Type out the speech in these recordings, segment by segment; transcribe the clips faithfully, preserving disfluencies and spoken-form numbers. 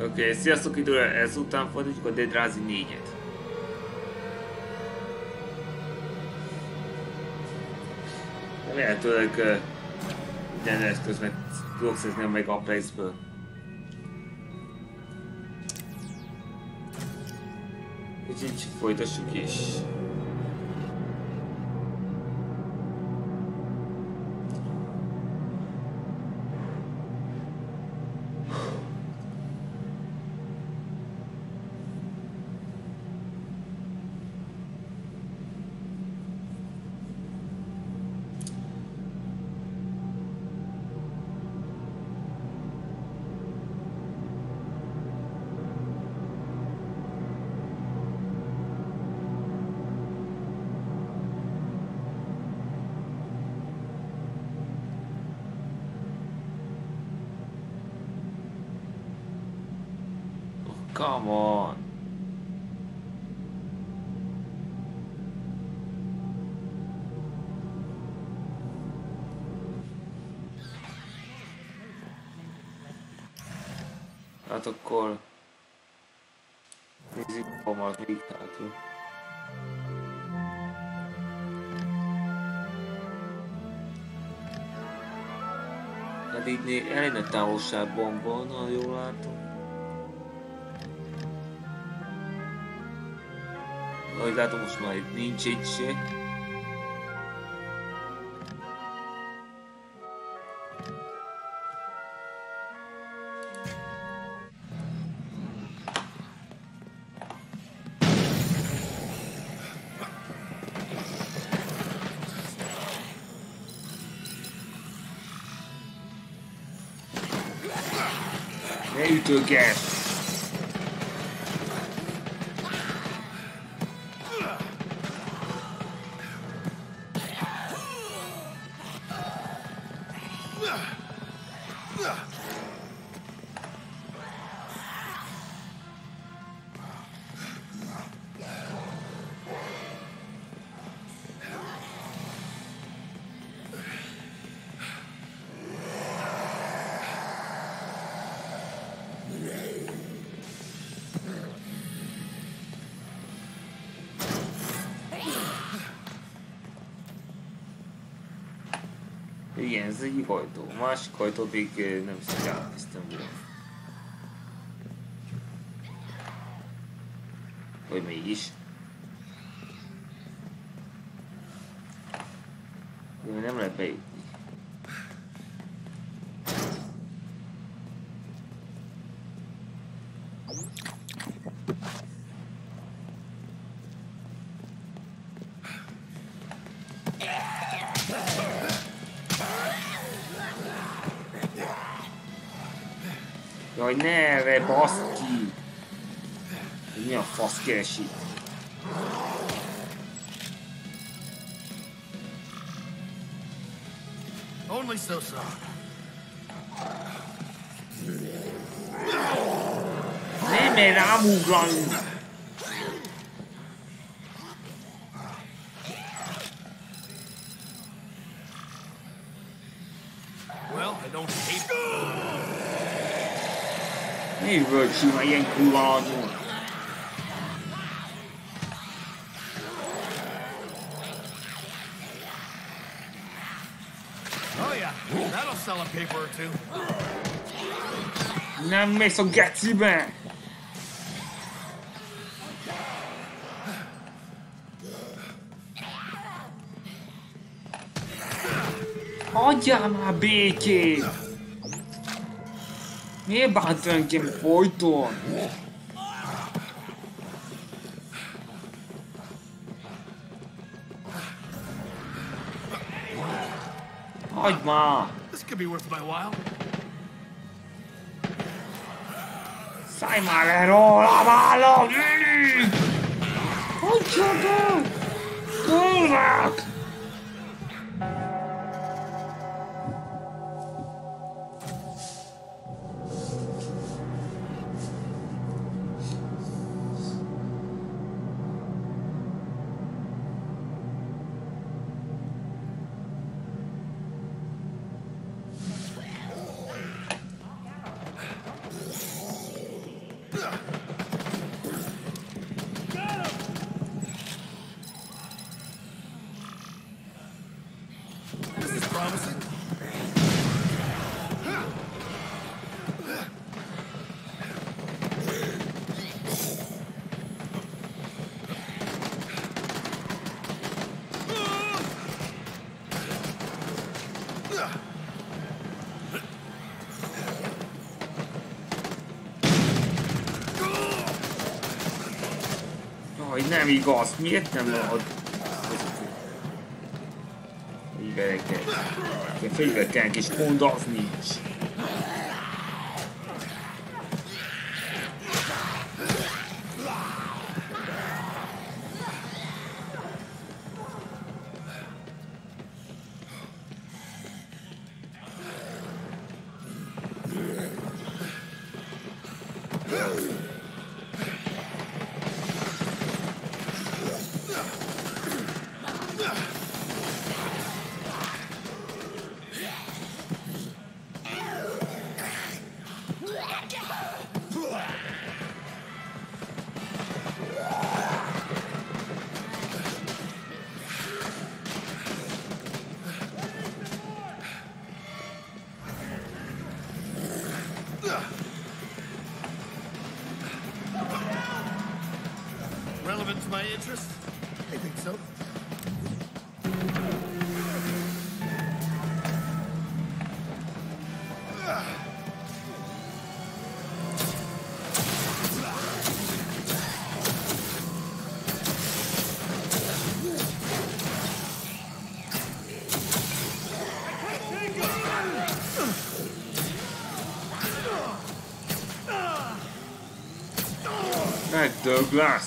Oké, okay, sziasztok, időre ezután folytatjuk a Dead Rising négyet. Remélhetőleg uh, minden eszköz meg tudok szerezni a Mega Place-ből. Úgyhogy folytassuk is. Come on. Hát akkor nézzük, hol marad még hátul. Hát így elég nagy távolságban van, ha jól látom. Ahogy látom, most már itt nincs egy se. Ne ütögess! Igen, ez egyik ajtó. A másik ajtó még nem szépen átnéztem volna. Vagy mégis. De nem lehet bejutni. Jaj, ne erre, baszki! Mi a fasz keres itt? Only so so. Nem mer rámugrani! Well, I don't hate. Miből csinál ilyen kurva nagyon? Oh yeah, that'll sell a paper or two. Nem mész a gecibe! Hagyjál már békét! Miért bánt engem folyton? Hagyd már! This could be worth my while. Szállj már le rólam, állom! Hagyjad el! Kurvák! Jaj, nem igaz, miért nem lehet? Fegyvereket. Fegyverken is mondazni is. Relevant to my interest? I think so. Meg Douglas!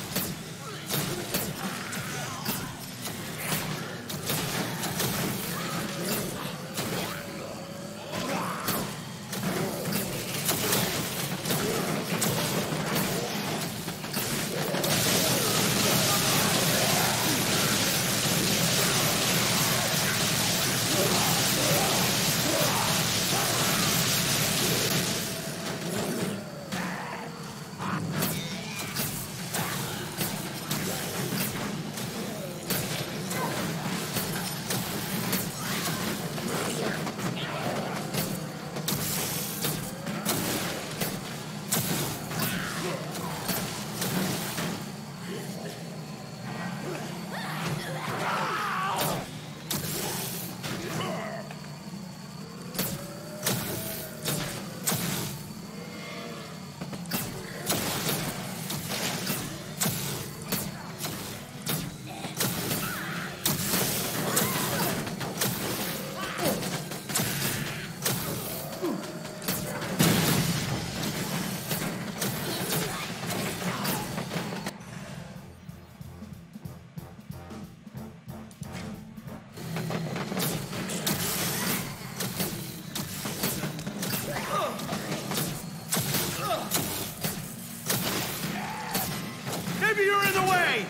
Maybe you're in the way!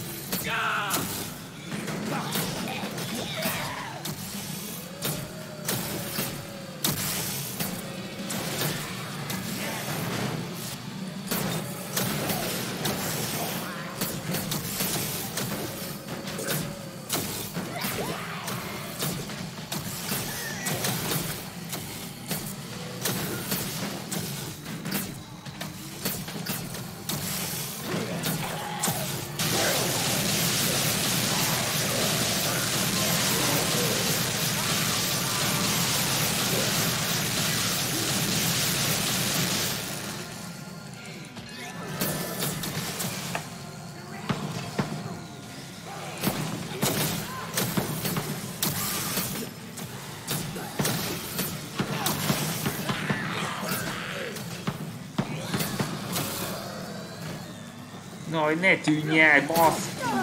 Nói nè chứ nhà boss.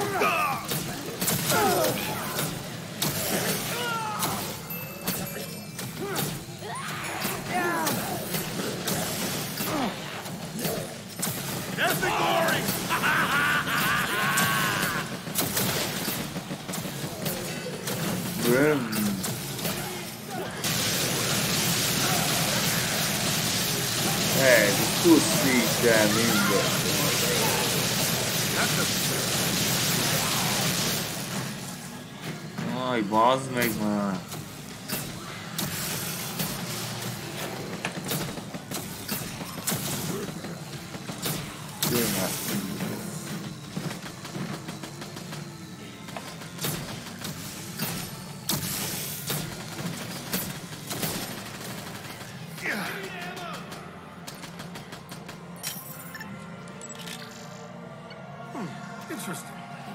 Death and glory! Grim. Hey, the two speech that means Aj, bazd meg már! Tényleg. Hmm. Interesting.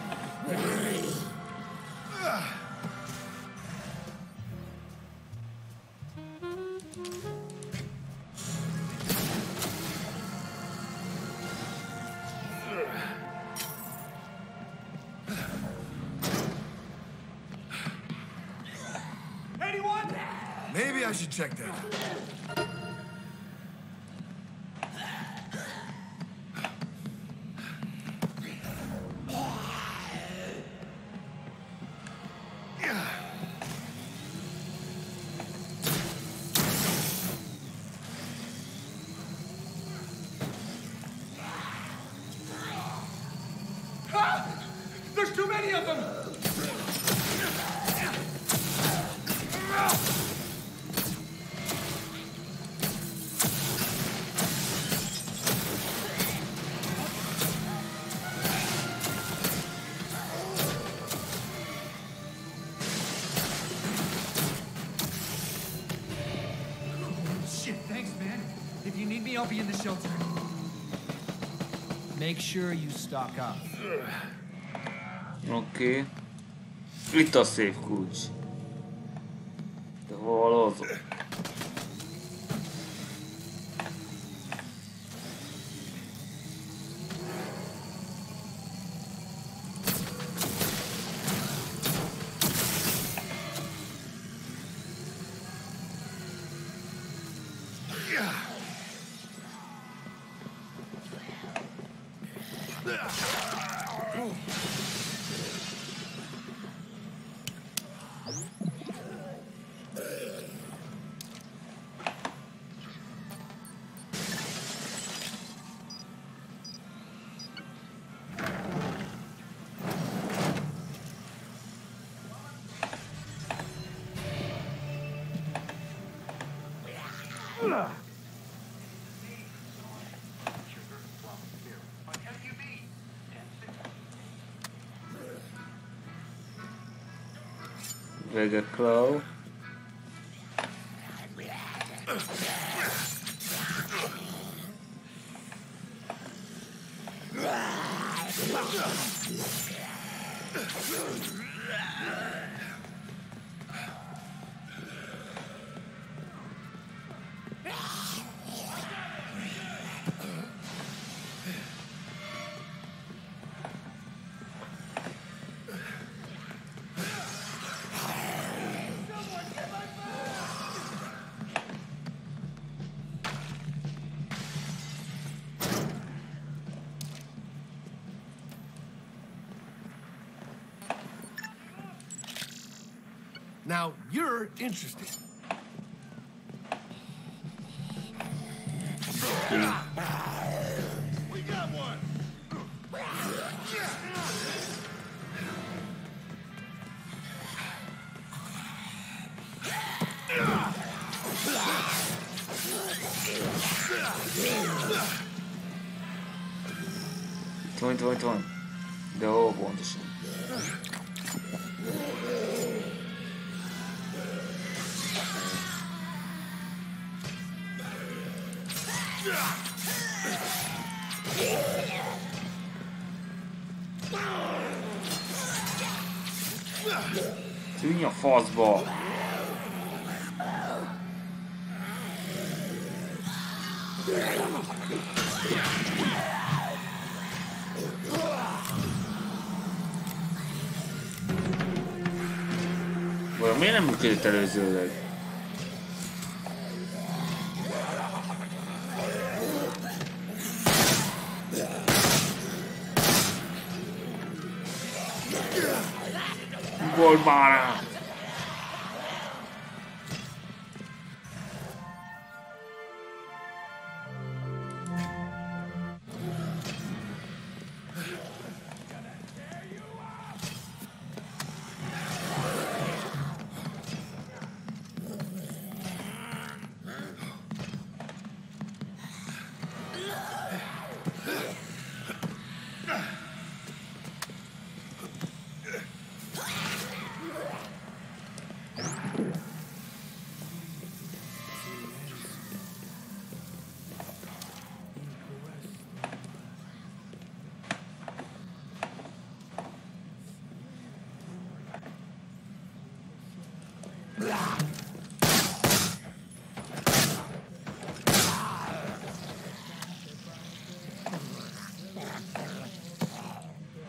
Anyone? Maybe I should check that out. There's too many of them! Shit, thanks, man. If you need me, I'll be in the shelter. Make sure you stock up. Oké. Okay. Itt a szép kulcs. De hol az? Vega Claw. Now, you're interesting. We got one! Twenty, twenty, twenty. Jó, pontosan. Tűnj a faszba! Vajon miért nem működött előzőleg? Volt már!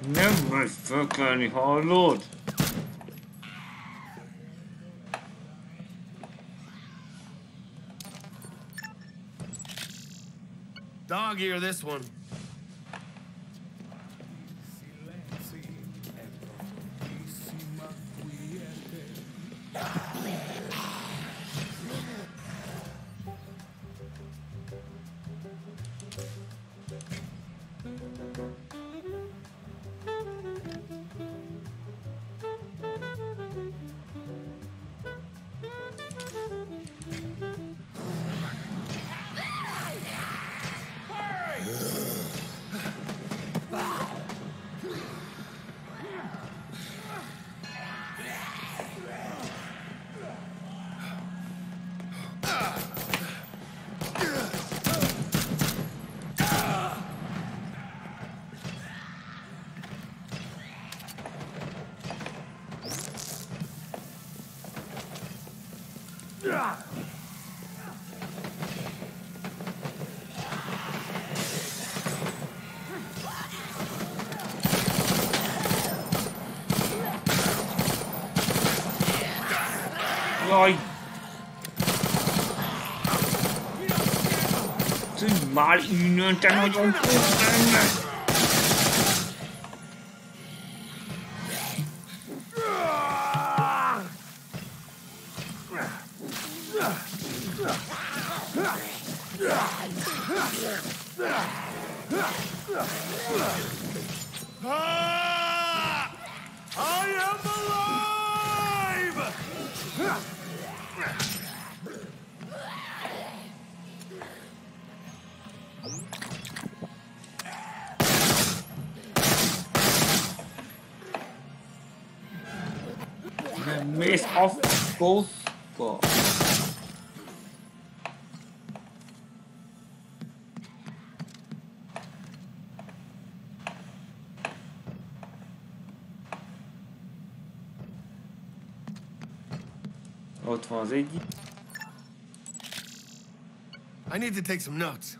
Nem megy fölkelni, hallod? Dog ear this one. Jaj! Tűnj már innen, te nagyon közben! Ah! I am alive! Nem mész a foszba! Ott van az egyik. I need to take some notes.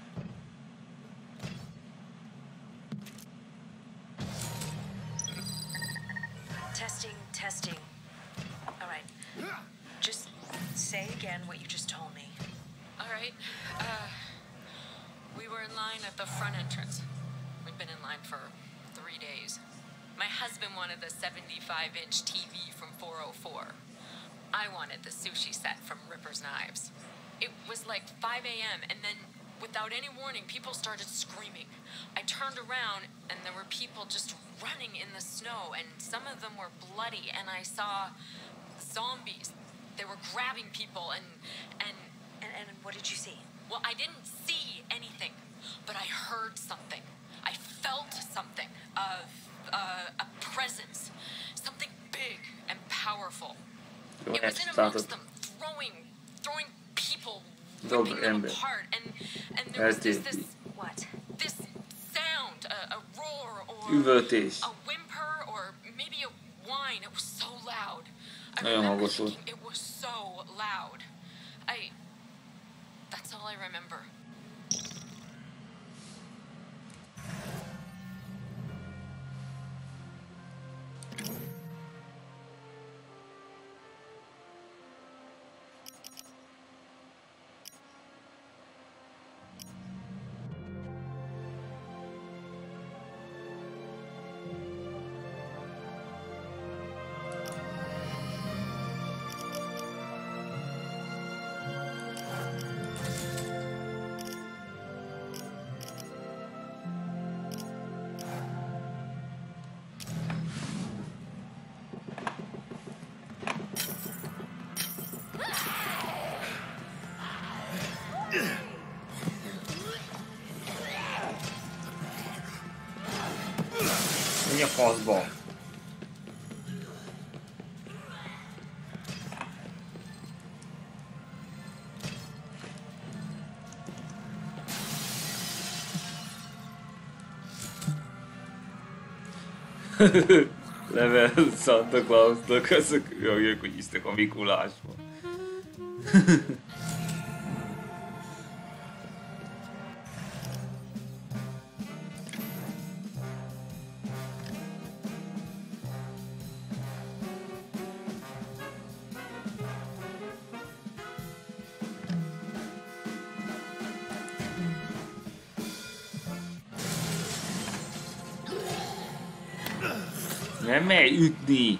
Testing, testing. All right. Just say again what you just told me. All right. Uh, we were in line at the front entrance. We'd been in line for three days. My husband wanted the seventy-five inch T V from four oh four. I wanted the sushi set from Ripper's Knives. It was like five A M and then, without any warning, people started screaming. I turned around and there were people just running in the snow, and some of them were bloody, and I saw zombies. They were grabbing people, and and And, and what did you see? well, I didn't see anything, but I heard something. I felt something of uh, a presence, something big and powerful. Jó, It was in ezt amongst látod. them, throwing, throwing people, Dob ripping them ember. apart, and and there was this this What? this sound, a, a roar or Üvöltés. a whimper or maybe a whine. It was so loud. I Nagyon remember hangos volt. thinking it was so loud. I. That's all I remember. Menj a faszba! Level Santa Clausnak, azok jöjjök, hogy isztek a Mikulásba. Nem merj ütni!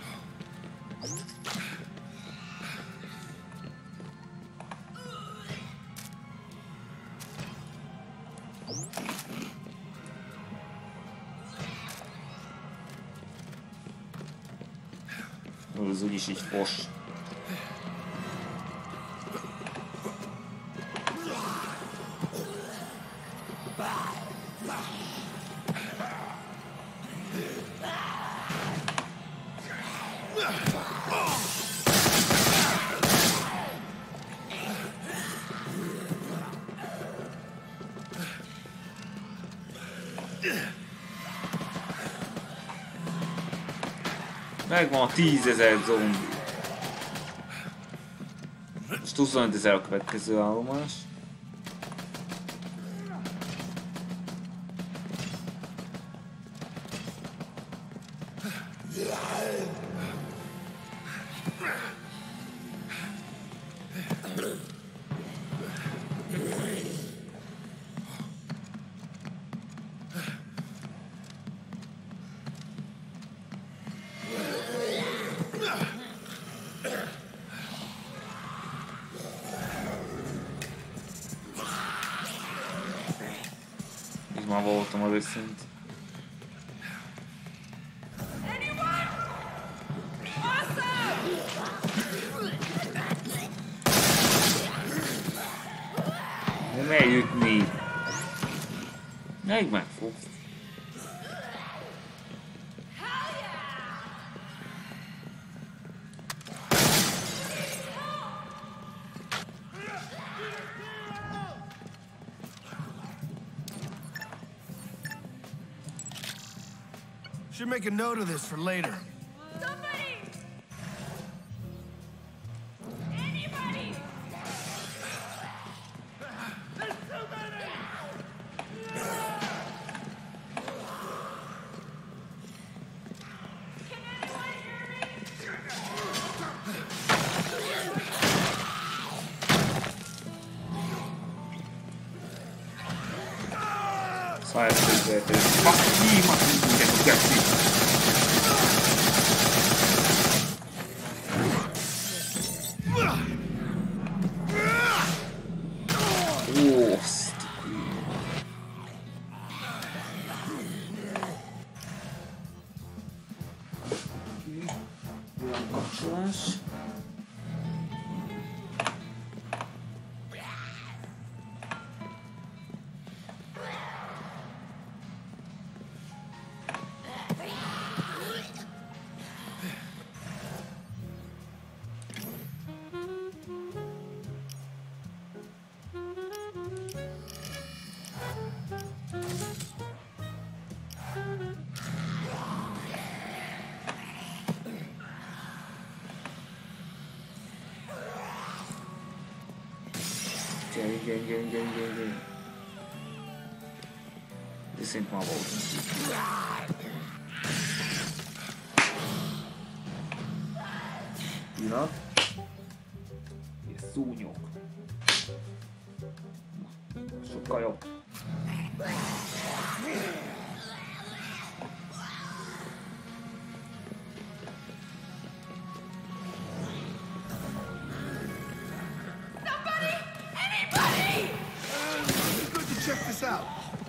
Ez úgyis így fos. Megvan a tízezer zombi. Most huszonötezer a következő állomás. Így már voltam az őszint. Nem eljutni. Még megfog. Should make a note of this for later. Somebody! Anybody! There's too many! Can anyone hear me? Sai sentire. Ma sì, ma che cazzo. Oh, sti qui. Buon kapcsolás. Gyere, gyere, gyere, gyere, gyere, gyere. Viszont már volt. Pillanat. És szúnyog. Sokkal jobb. Check this out.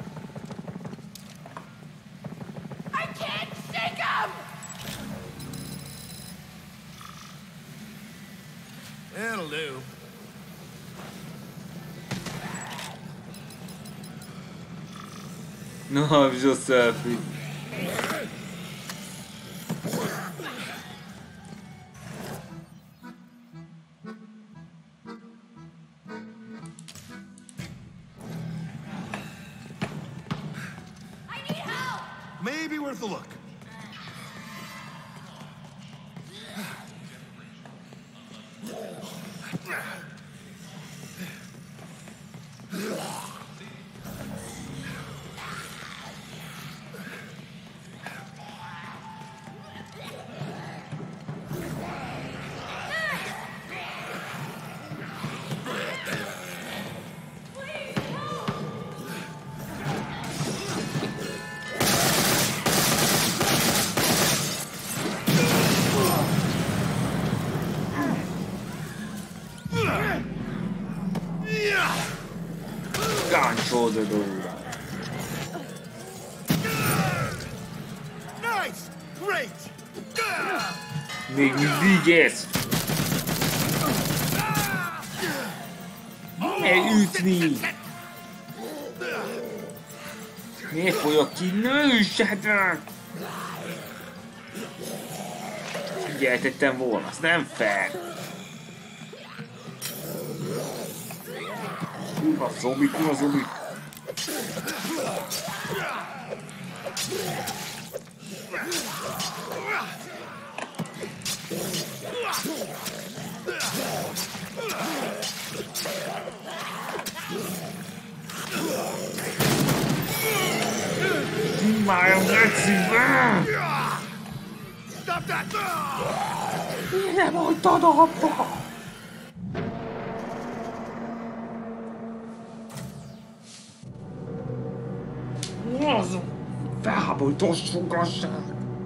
I can't shake him! That'll do. No, I'm just surfing. Maybe worth a look. dolgozza. Nice! Great! Még mindig ez! Ne ütni! Miért folyok ki? Ne üssetek! Figyeltettem volna, az nem fair! Kurva zombi, kurva zombi! Már megszívem! Stop that! Nem hagytad abba! Mi az? Felháborító sugasság!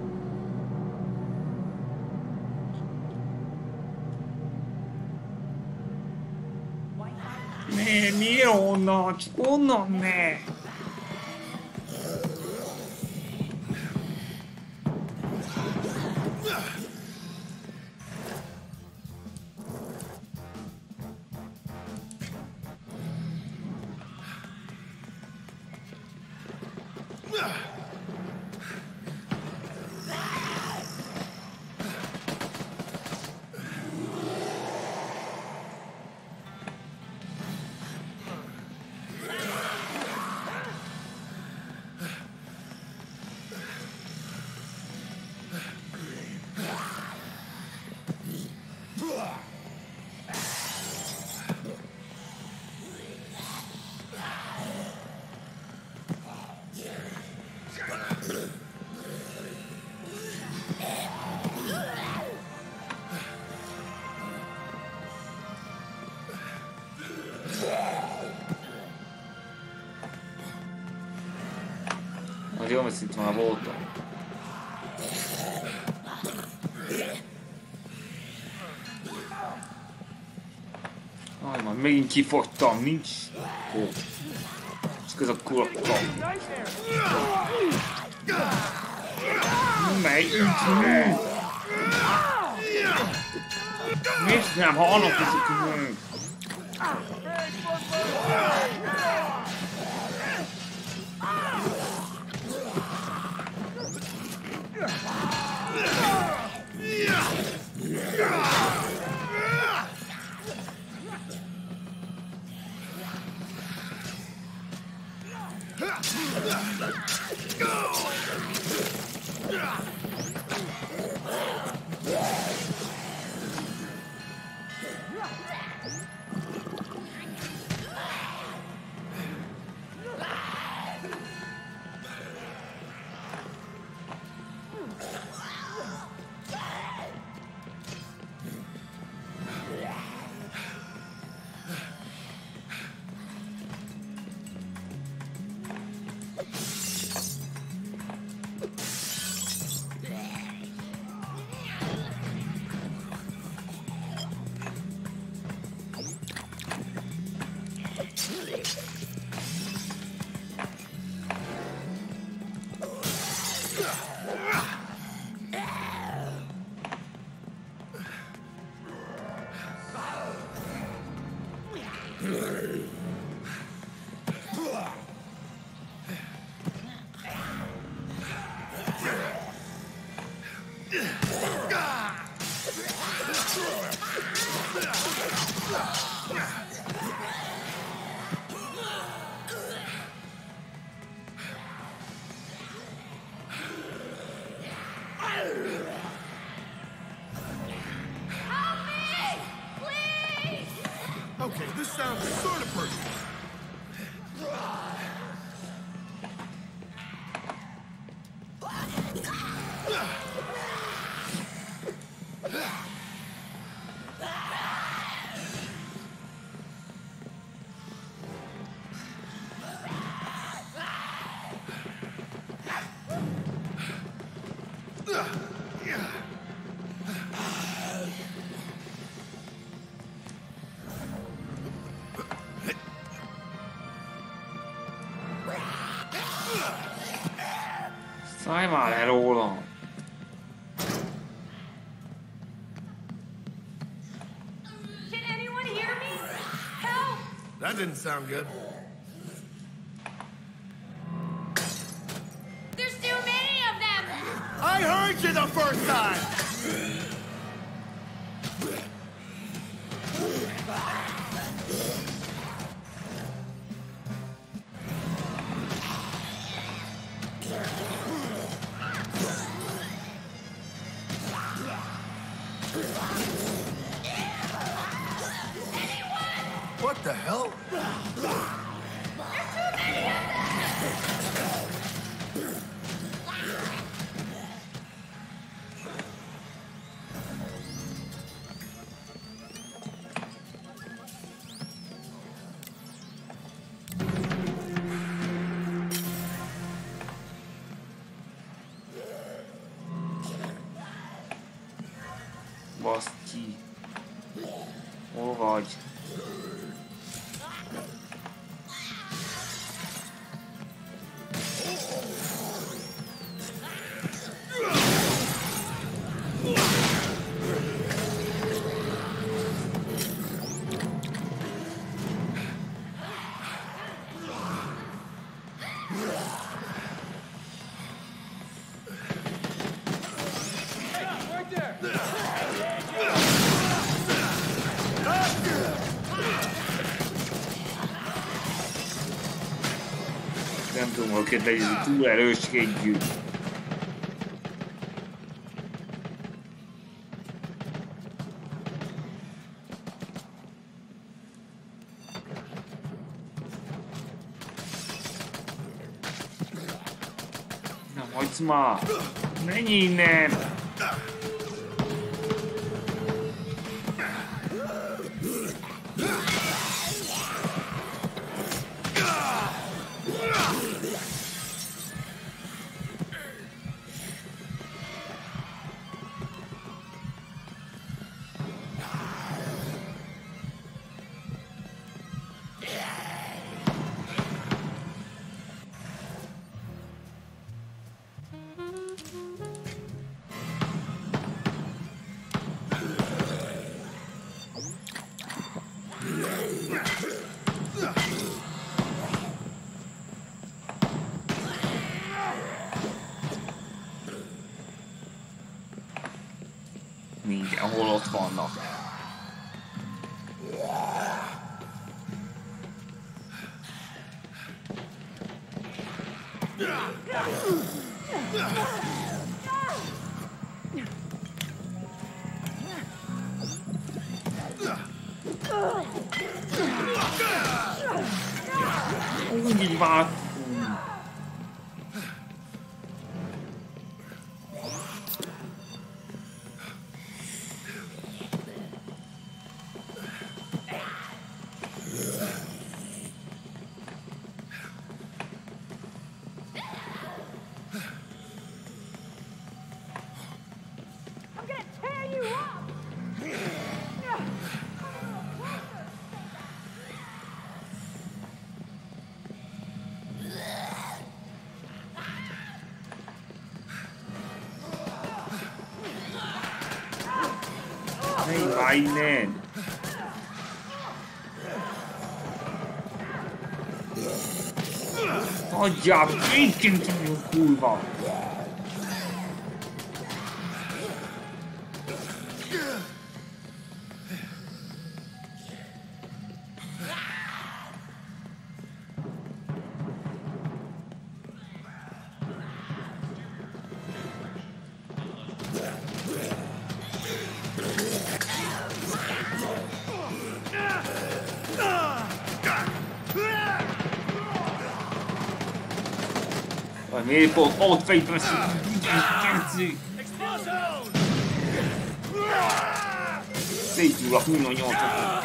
Ne, mi onnan? Csak onnan ne! Andiamo sentito una volta. Aj, már megint kifogytam, nincs. Ó. Csak ez a kurva. Melyik ütni? Miért nem halnak ezek meg? Okay, this sounds sort of personal. Állj már le rólam! Can anyone hear me? Help! That didn't sound good. There's too many of them! I heard you the first time! What the hell? Baszd ki. Hol vagy? Nem tudom, hogy őket legyen túl erőskedjük. Na, hagysz már! Menj innen! Mindenhol ott vannak. Úgy van. I'm gonna tear you up! Menj már innen! Hagyjál, mindként vagyunk kurva! Miért pont ott fejt veszünk? Szétgyúlak mindannyian.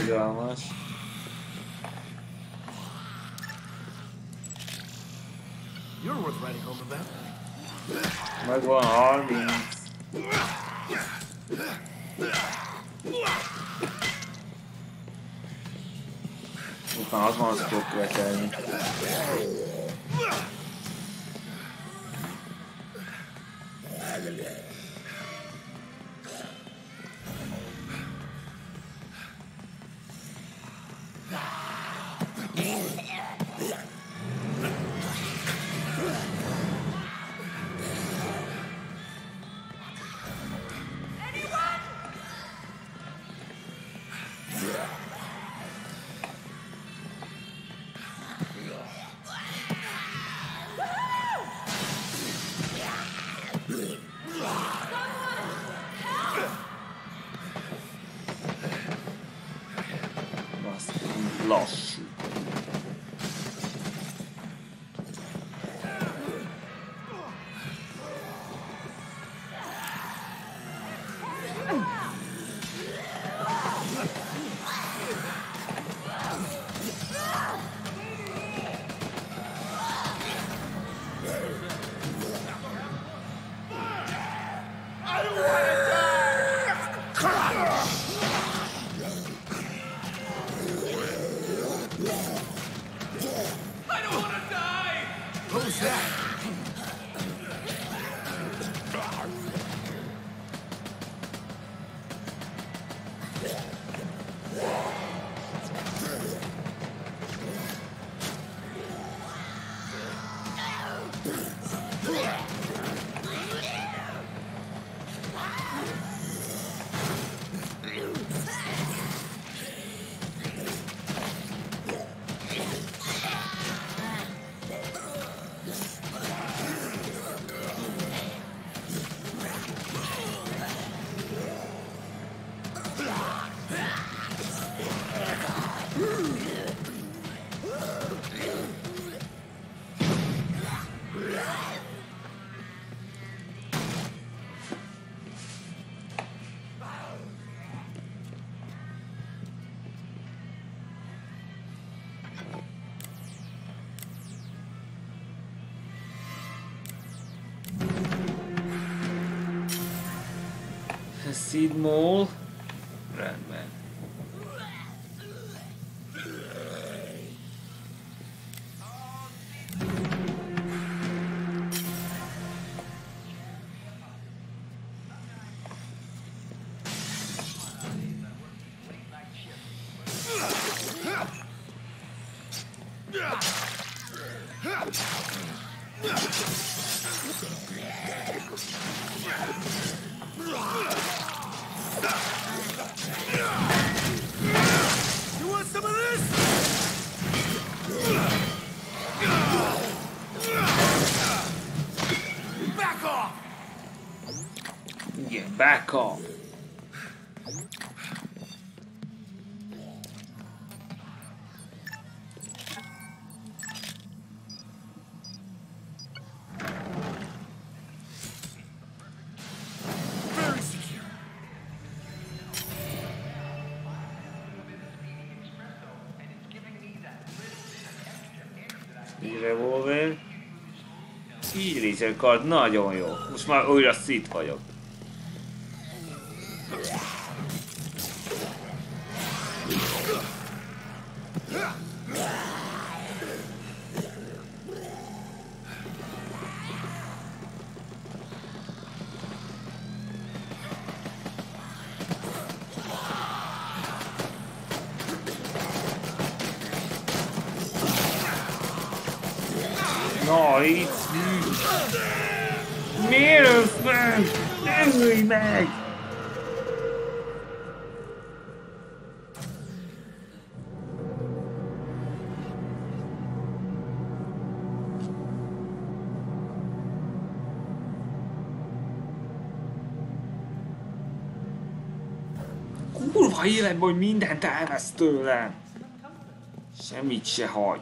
Izgalmas. You're worth writing home about. Megvan harminc. Utána hatvanat fog követelni. Lassú. Seed Mall. Rendben. You want some of this? Back off! Yeah, back off. Very secure. Így revolver. Így laser card, nagyon jó. Most már újra szit vagyok. Na, itt... Miért ölsz meg? Nem ölj meg! Kurva életben, hogy mindent elvesz tőlem! Semmit se hagy.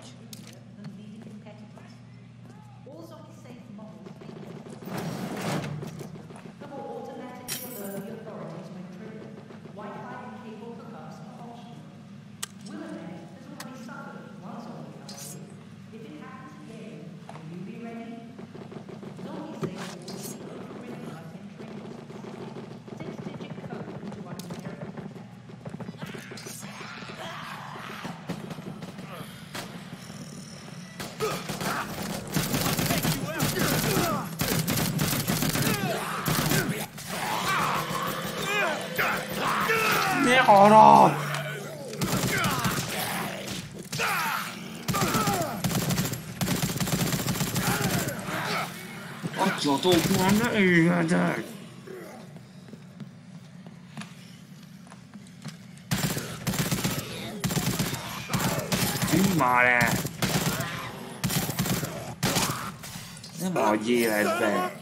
Ne harap! Adjatok már, ne éljedek! Tűnj már el! Nem adj életbe!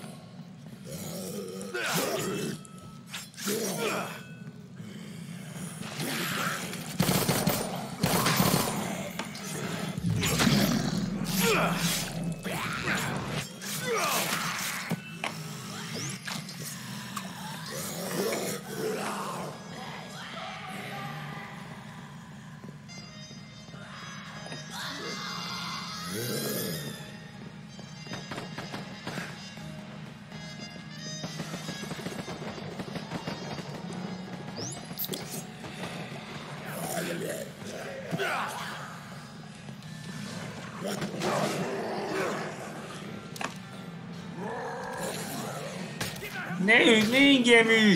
Ne üt, ne ingem is!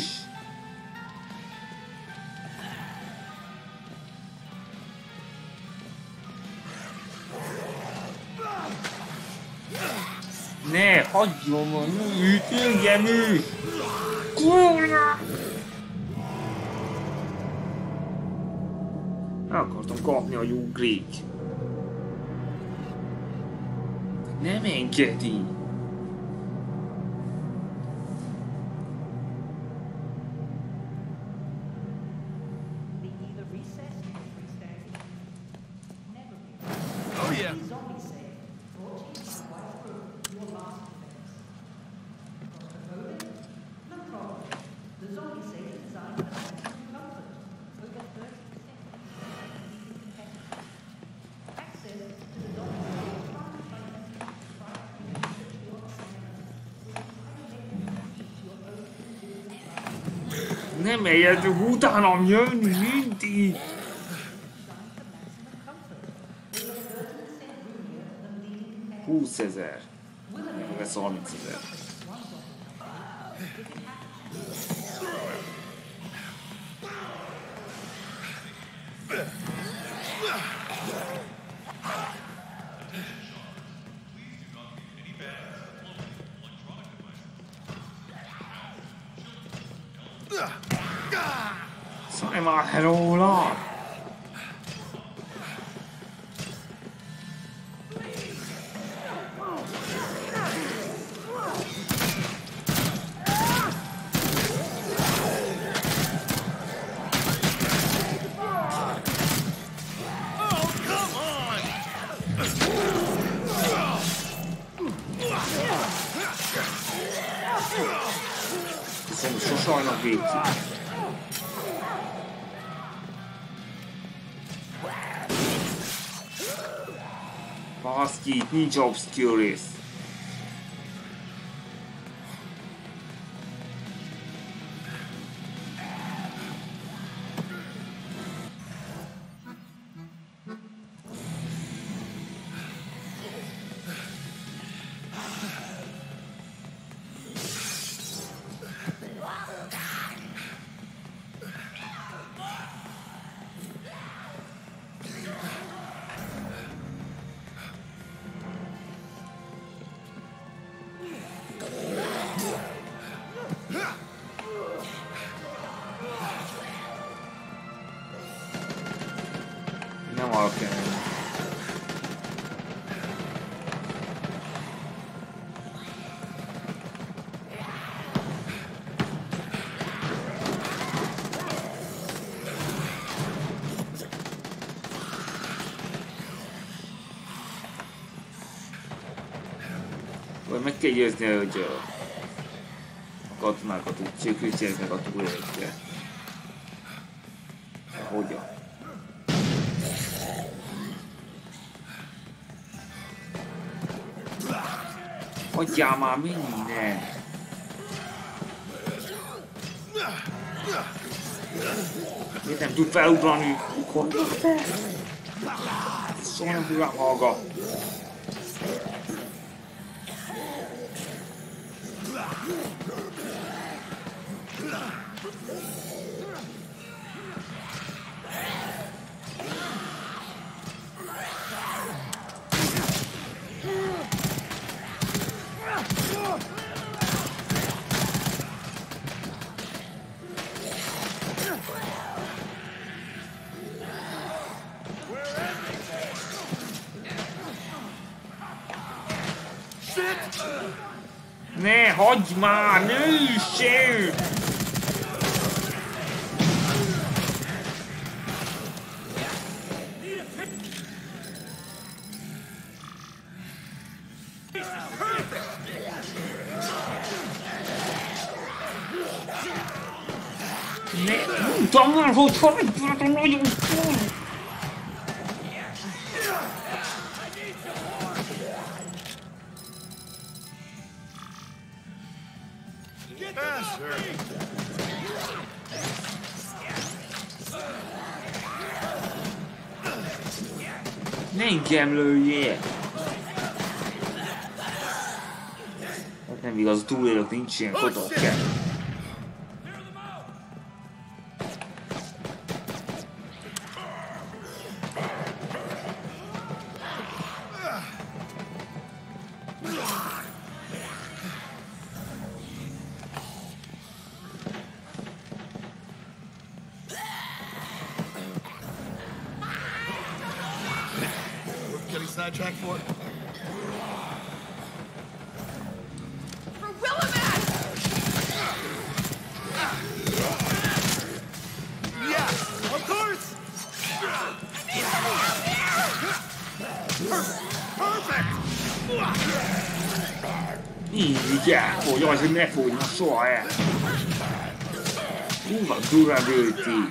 Ne, hagyjon már, ne üt, ingem is! Kurva! El akartam kapni, hogy ugrik. Nem engedi. Oh yeah. Nem mehetünk utánam jönni mindig! húszezer. Meg ez harmincezer. Szállj már róla! Viszont sose hajnak végig. Baszki, itt nincs Obscuris. Nem alapján. Vagy meg kell győzni, hogy a katonákat úgy csőkültjék meg a túlélőkkel. Hogyan? Hagyjál már minden! Miért nem tud felugrani? Gondolj be! Szóval nem tud rám hallgat. Ne, hagyj már, ne üssél! Ne, mondtam már, hogy hagyjad a nagyon fog! Ne engem lőjél! Hát nem igaz, túlélők nincs ilyen kodok kell. Sidetrack for it. For Willamette! Yeah, of course. I need some help here! Perfect. Így kell, hogy az, hogy ne fogyna soha el. Hú, van durability.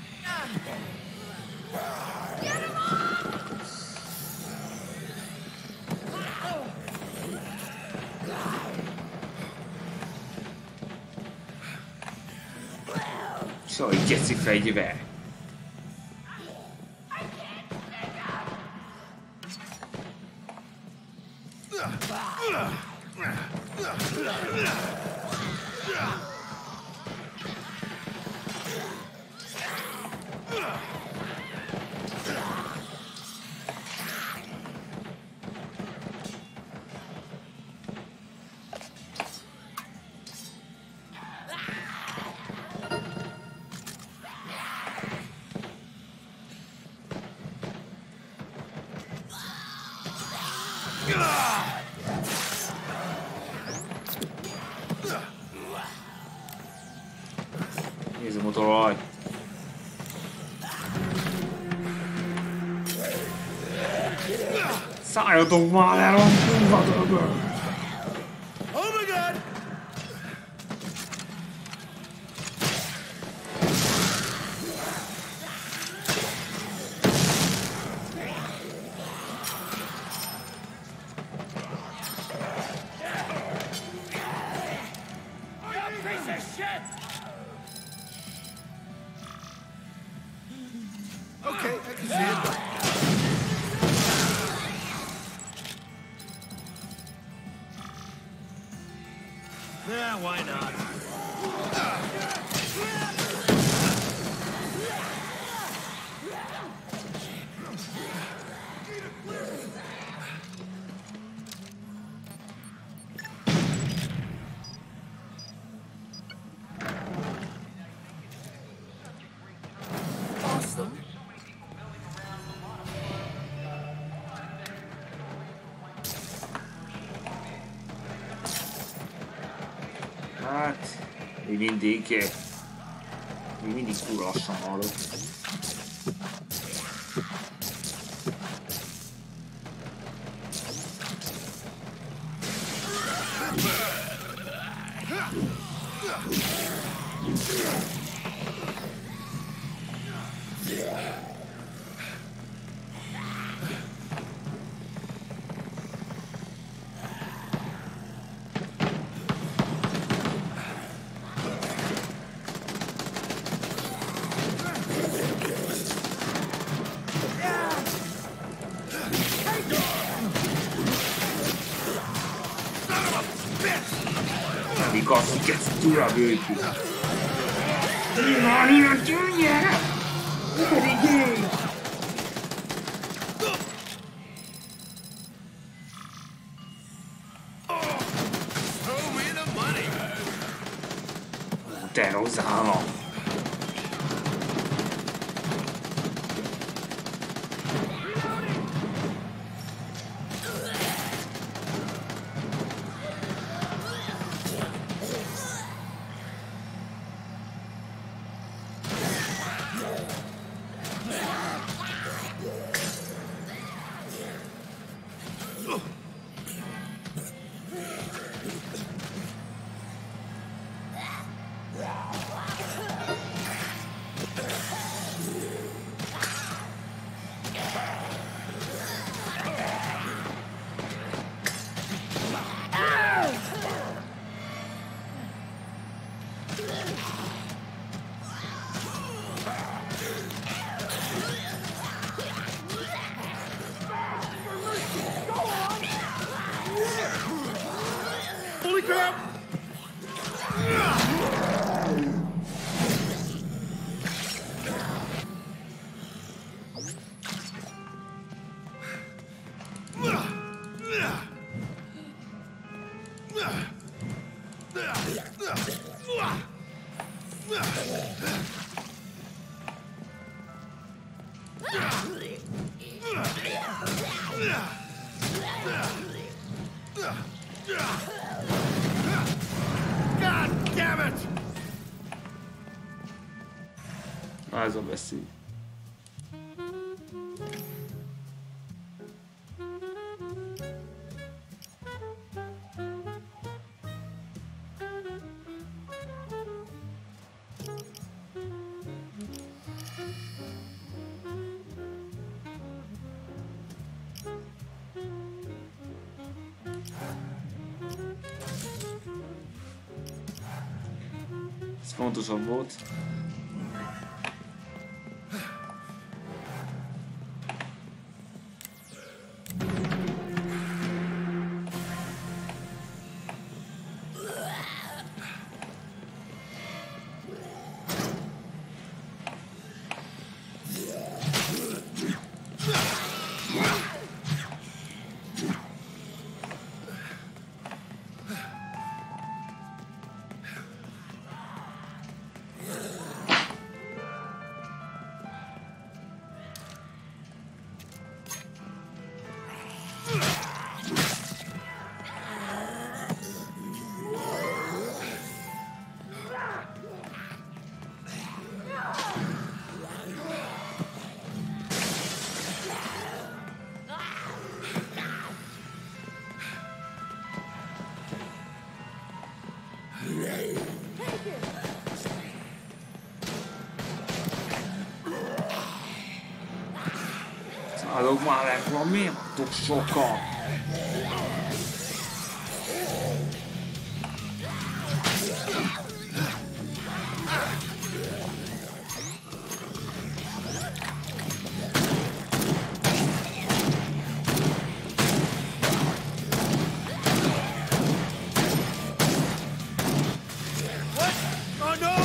Szóval így geci fegyver. Nézd a motorolaj. Szálljatok már el a kurva. Oh my god. Okay, I can see it. Yeah, why not? Awesome. Hát, még mindig, még mindig túl lassan hallok. cazzo gets dura baby. Rimani la giugna! Show me the money. Te lo usavo. Holy crap! God damn it! Ez a veszély. Ez fontosabb volt. Szállok már le, van miért vagytok sokan? Oh no!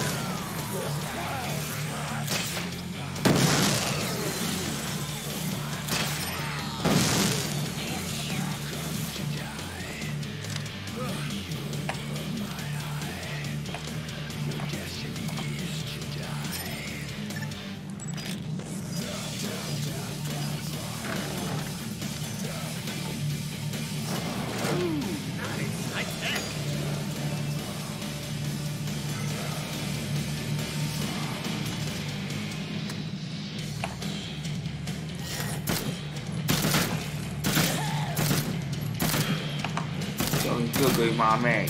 Dögölj már meg!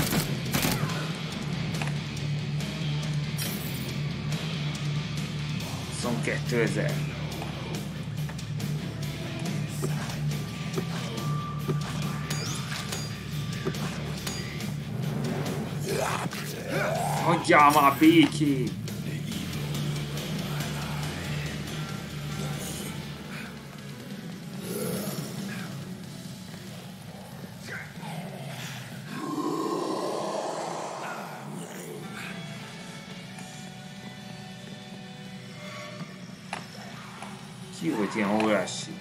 huszonkétezer. Hagyjál már békén! ki volt ilyen órási?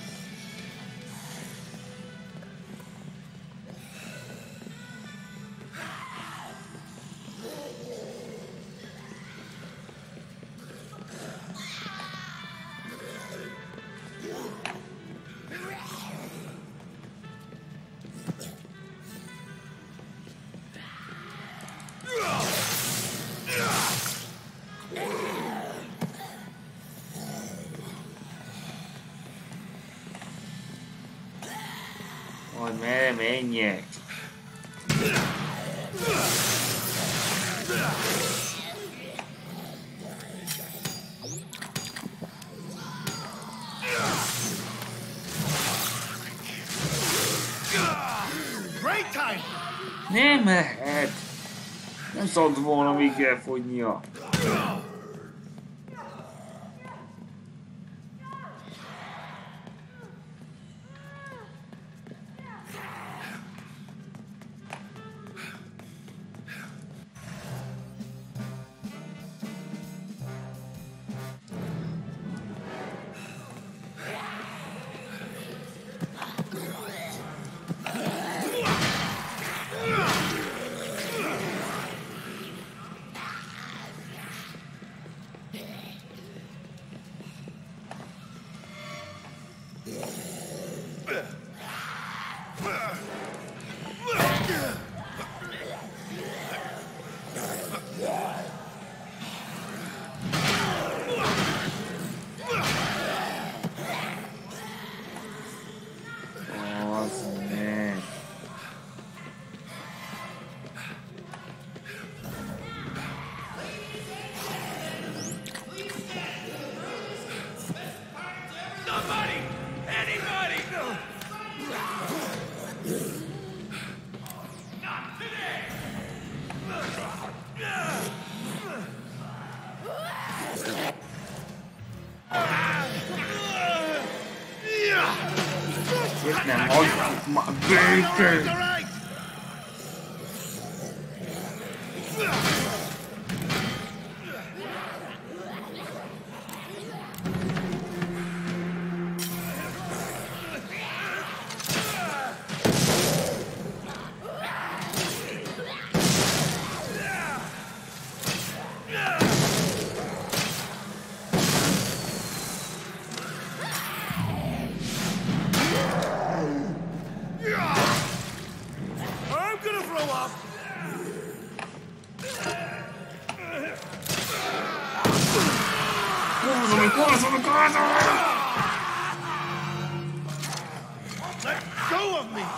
Hogy merre menjek? Great time! Nem mehet! Nem szabad volna még elfogynia. Nem, hogy ma békén! Let go of me!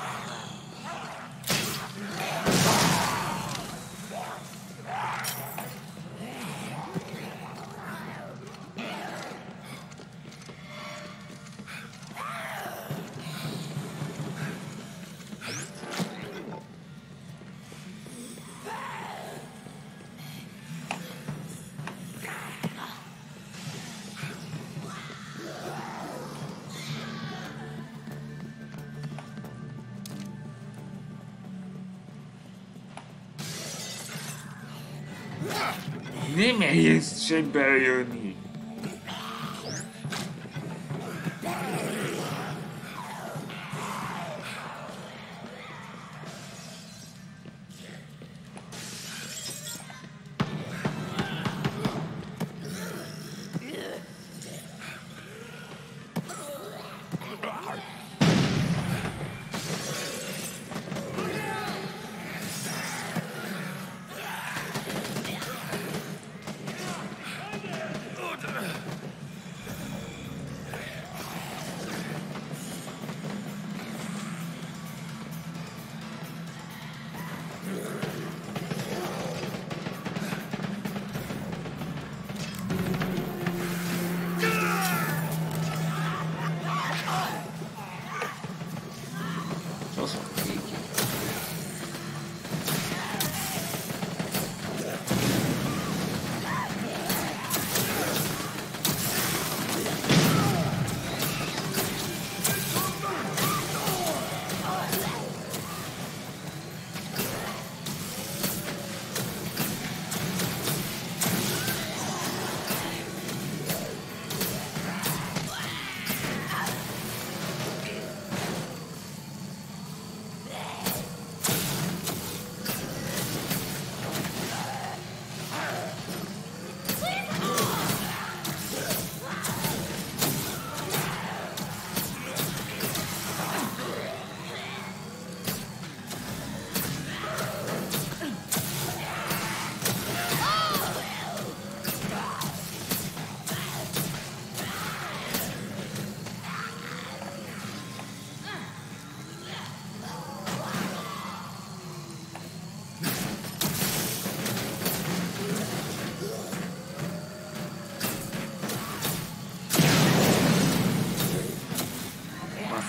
Nem eljössz se bejönni.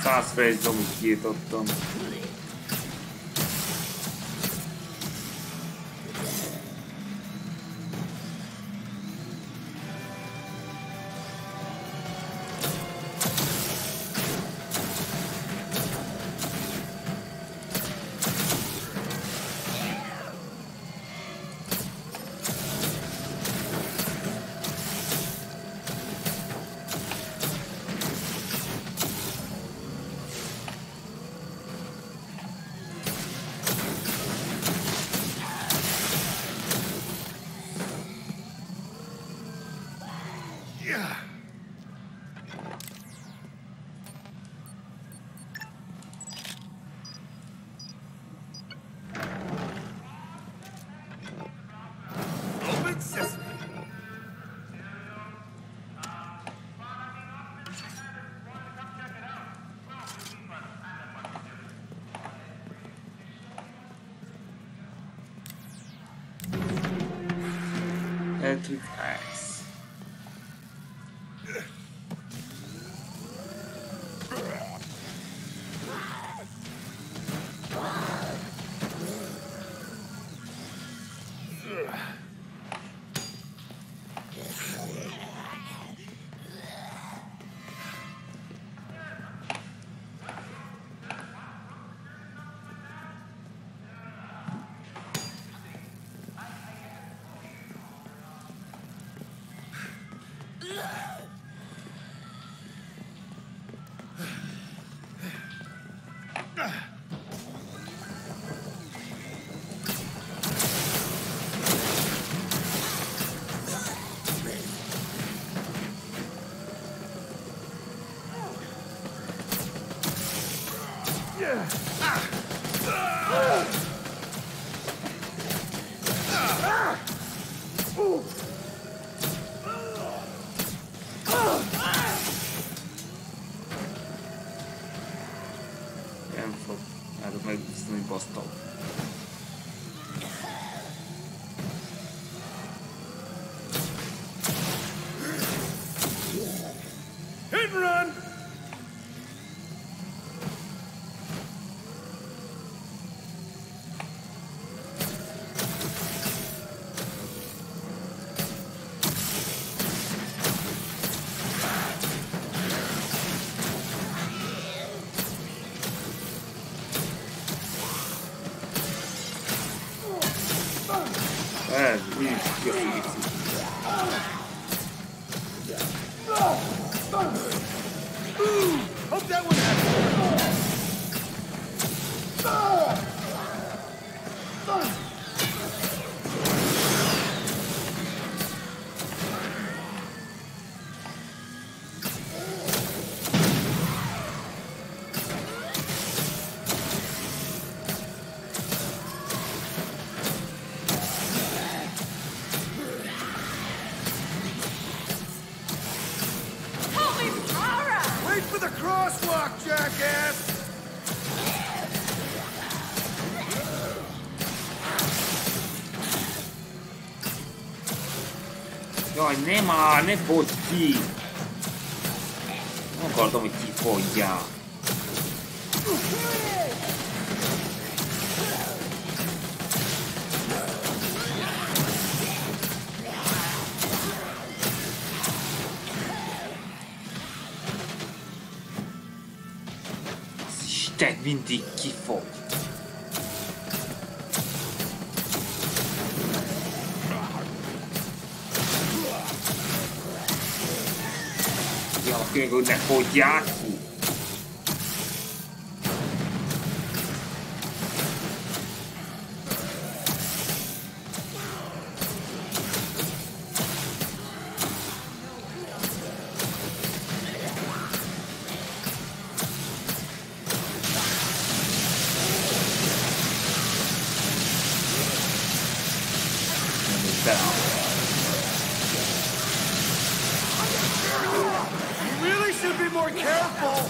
száz fejezet zombit kiirtottam. Open sesame. Electric axe. Nem fog. Hát megbízni, hogy basztam. Hit and run! Ez, mindig kiafízik. Hope that one happened. Holy Mara! Wait for the crosswalk, jackass! Jaj, ne már, ne fogd ki! Nem akartam, hogy kifogják. Az Isten mindig kifog. Ja, kérlek, hogy ne fogják ki. You really should be more careful!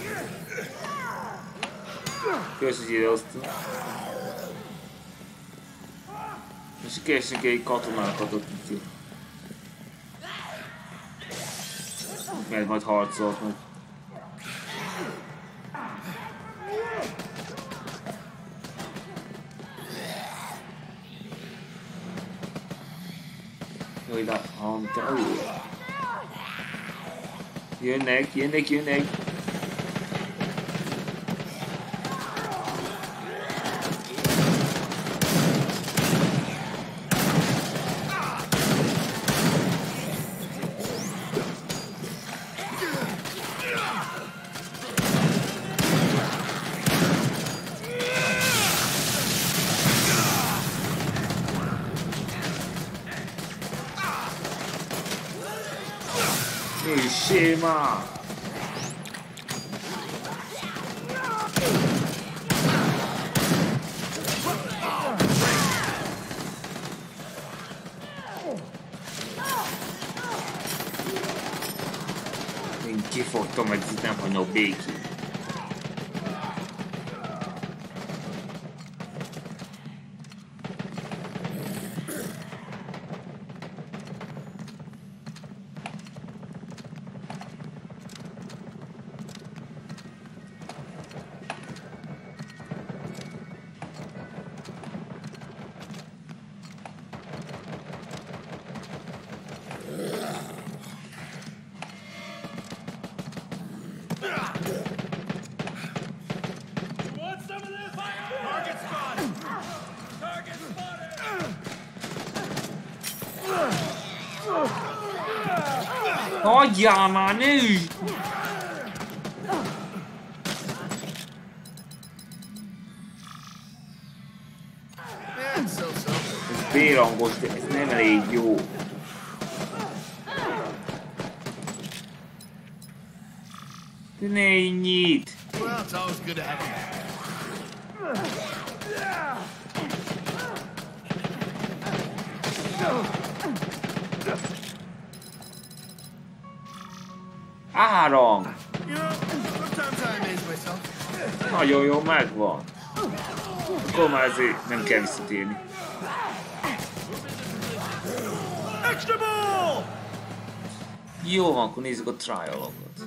Kösz, hogy idehoztad. És keresünk egy katonákat ott itt. Mert majd harcolnak. Jaj, de Hunter. Jönnek, jönnek, jönnek. Séma! Én kifogtam, hogy itt nem hagyom békén. Hagyjál már, ne üsd! Ez B-rangos, de ez nem elég jó. De ne nyit! Árang! Nagyon jó, megvan. Akkor már ezért nem kell visszatérni. Jó van, akkor nézzük a trialogot.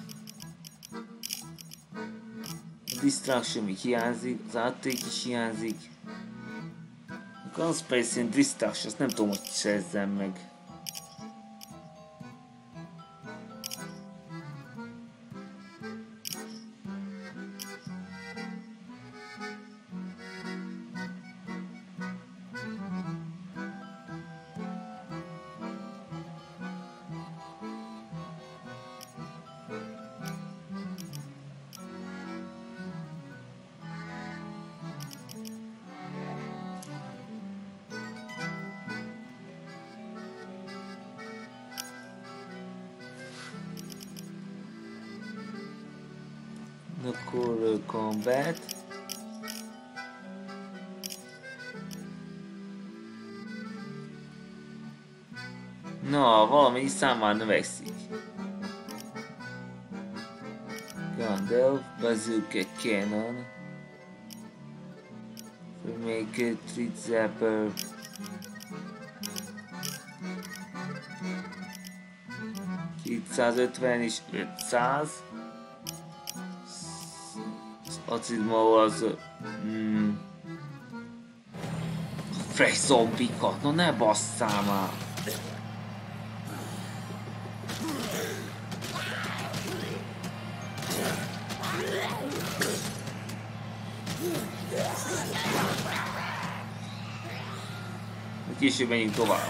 A distraction még hiányzik, az átték is hiányzik. A conspiracy distraction, azt nem tudom, hogy szerezzem meg. Akkor combat. Na, valami számmal növekszik. Gandalf, Bazooka Cannon. Filmmaker, Treat Zapper. kétszázötven és ötszáz. Acidma az... Mm, fresh zombikat, no ne basszál már! Később menjünk tovább.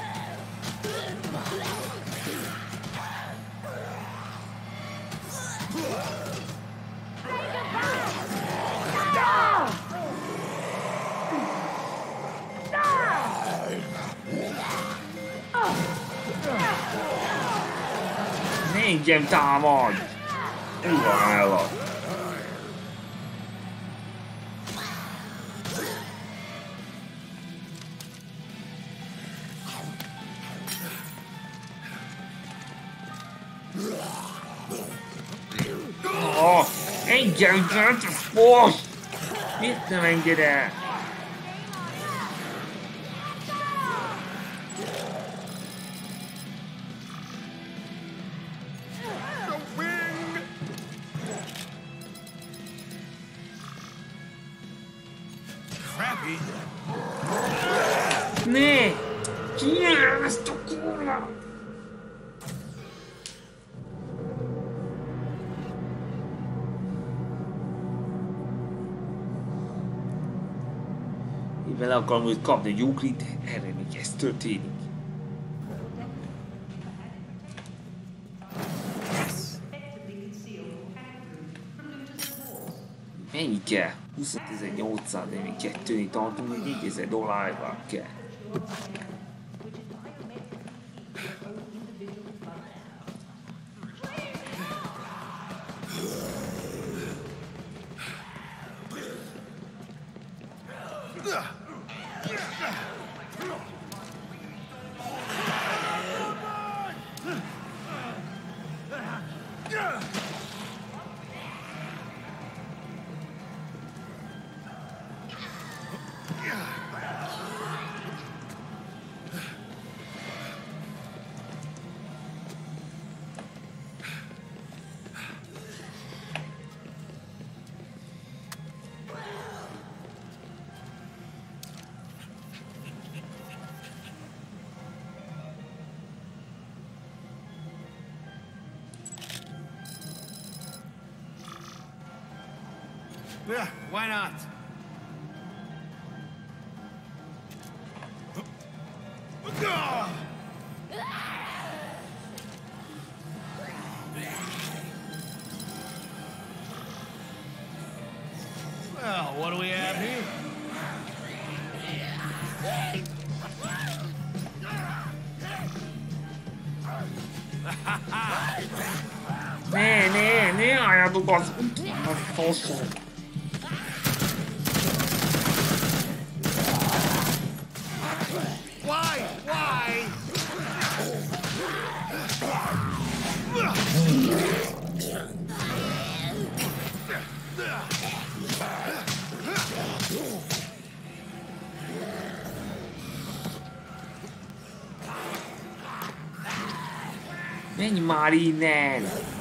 Ne engem támadj! Urála! Oh, engem tartasz most! Miért nem enged el? Ne! Kinyelem ezt a kurva! Én vele akarom, hogy kapni egy ugrit, de erre még ez történik. Mennyi kell? huszonezer-nyolcszáz, de még kettőnél tartunk, hogy négyezer dollárba kell. Yeah, why not? Well, what do we have here? Ne, ne, ne álljatok az a faszom. Why? Why? Menj már innen!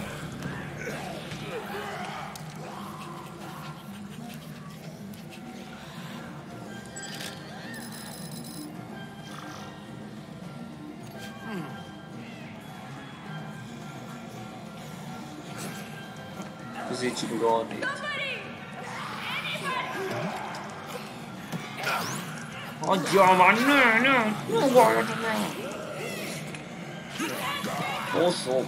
Così ci godi. Oddio, ma no, no, non voglio tornare. Oh, so.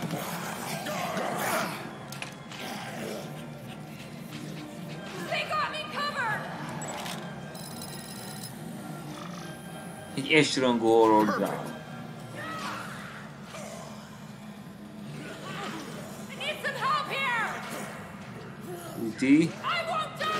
They got me covered! Egy S-rangú horror drama. I need some help here! Uti. I won't die!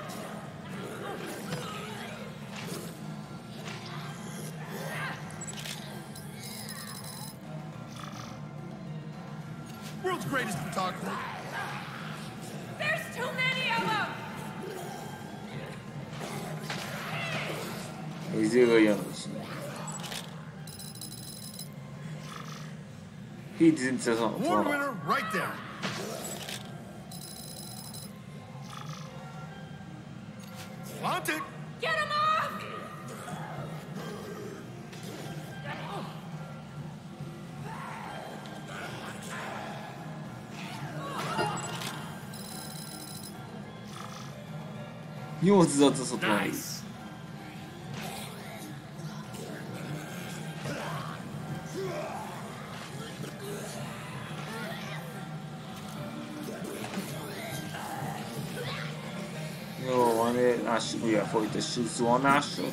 World's greatest photographer. There's too many of them! Ezért olyan is. He didn't say Award something. winner right there. Want it? Get him off! nyolcszázat az ott van. Nice. Jó van, lássuk, újra folytassuk zuhanásra.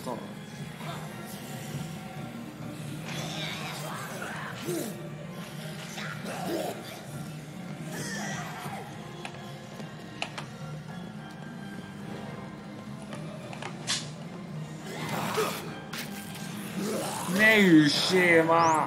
Ne üssél már!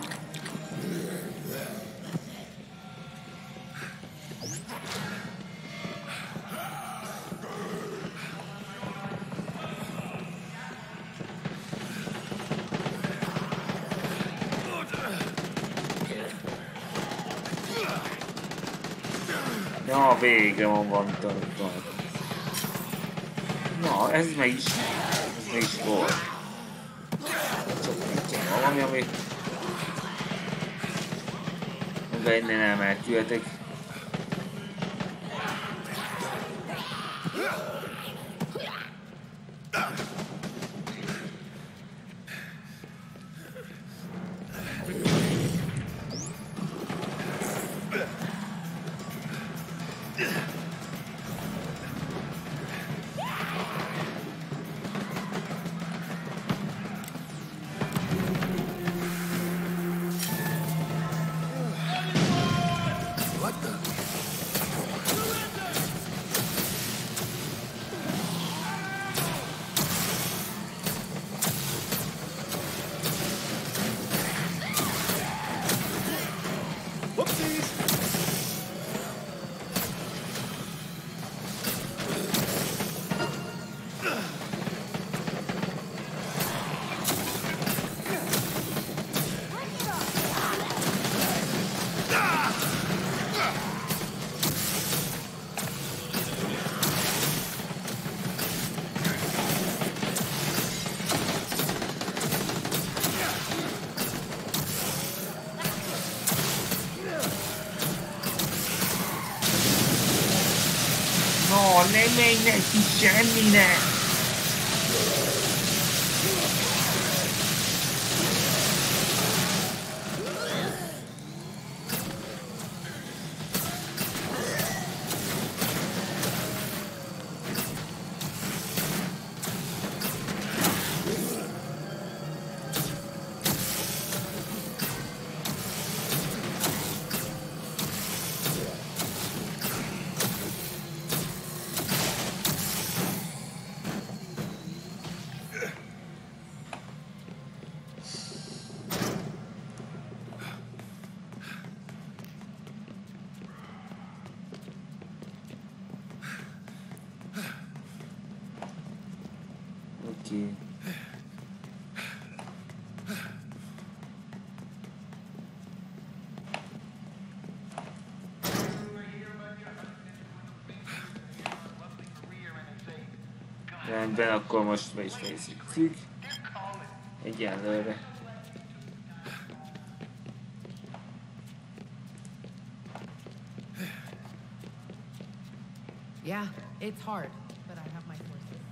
Ja, végre van valami tartalma. Na, ez meg is, ez meg is volt. valami, ami... De innen elmenekülhetek. No, nem menj neki semminek! Oké. Rendben, akkor most be is fejezzük. Egyenlőre. Yeah, it's hard, but I have my forces.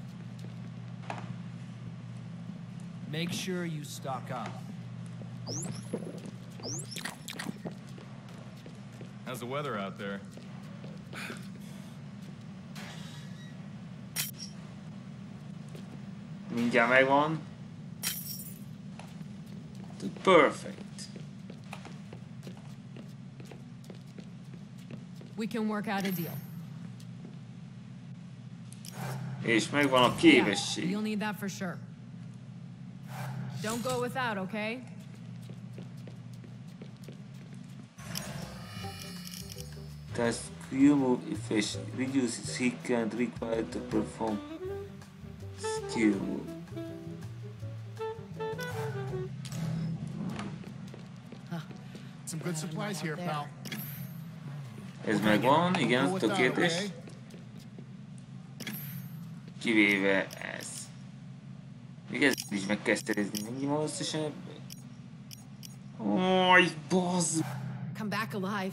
Make sure you stock up. How's the weather out there? Mindjárt megvan. Perfect. We can work out a deal. És megvan a Yeah, képesség. you'll need that for sure. Don't go without, okay? Task remove efficiency reduces hit count required to perform skill move. Some good supplies here, pal. Ez megvan, Go igen, with that, tökéletes. okay? Kivéve ez. Még ez is meg kell szerezni, mennyi van összesen ebből? Oj, bazd! Come back alive.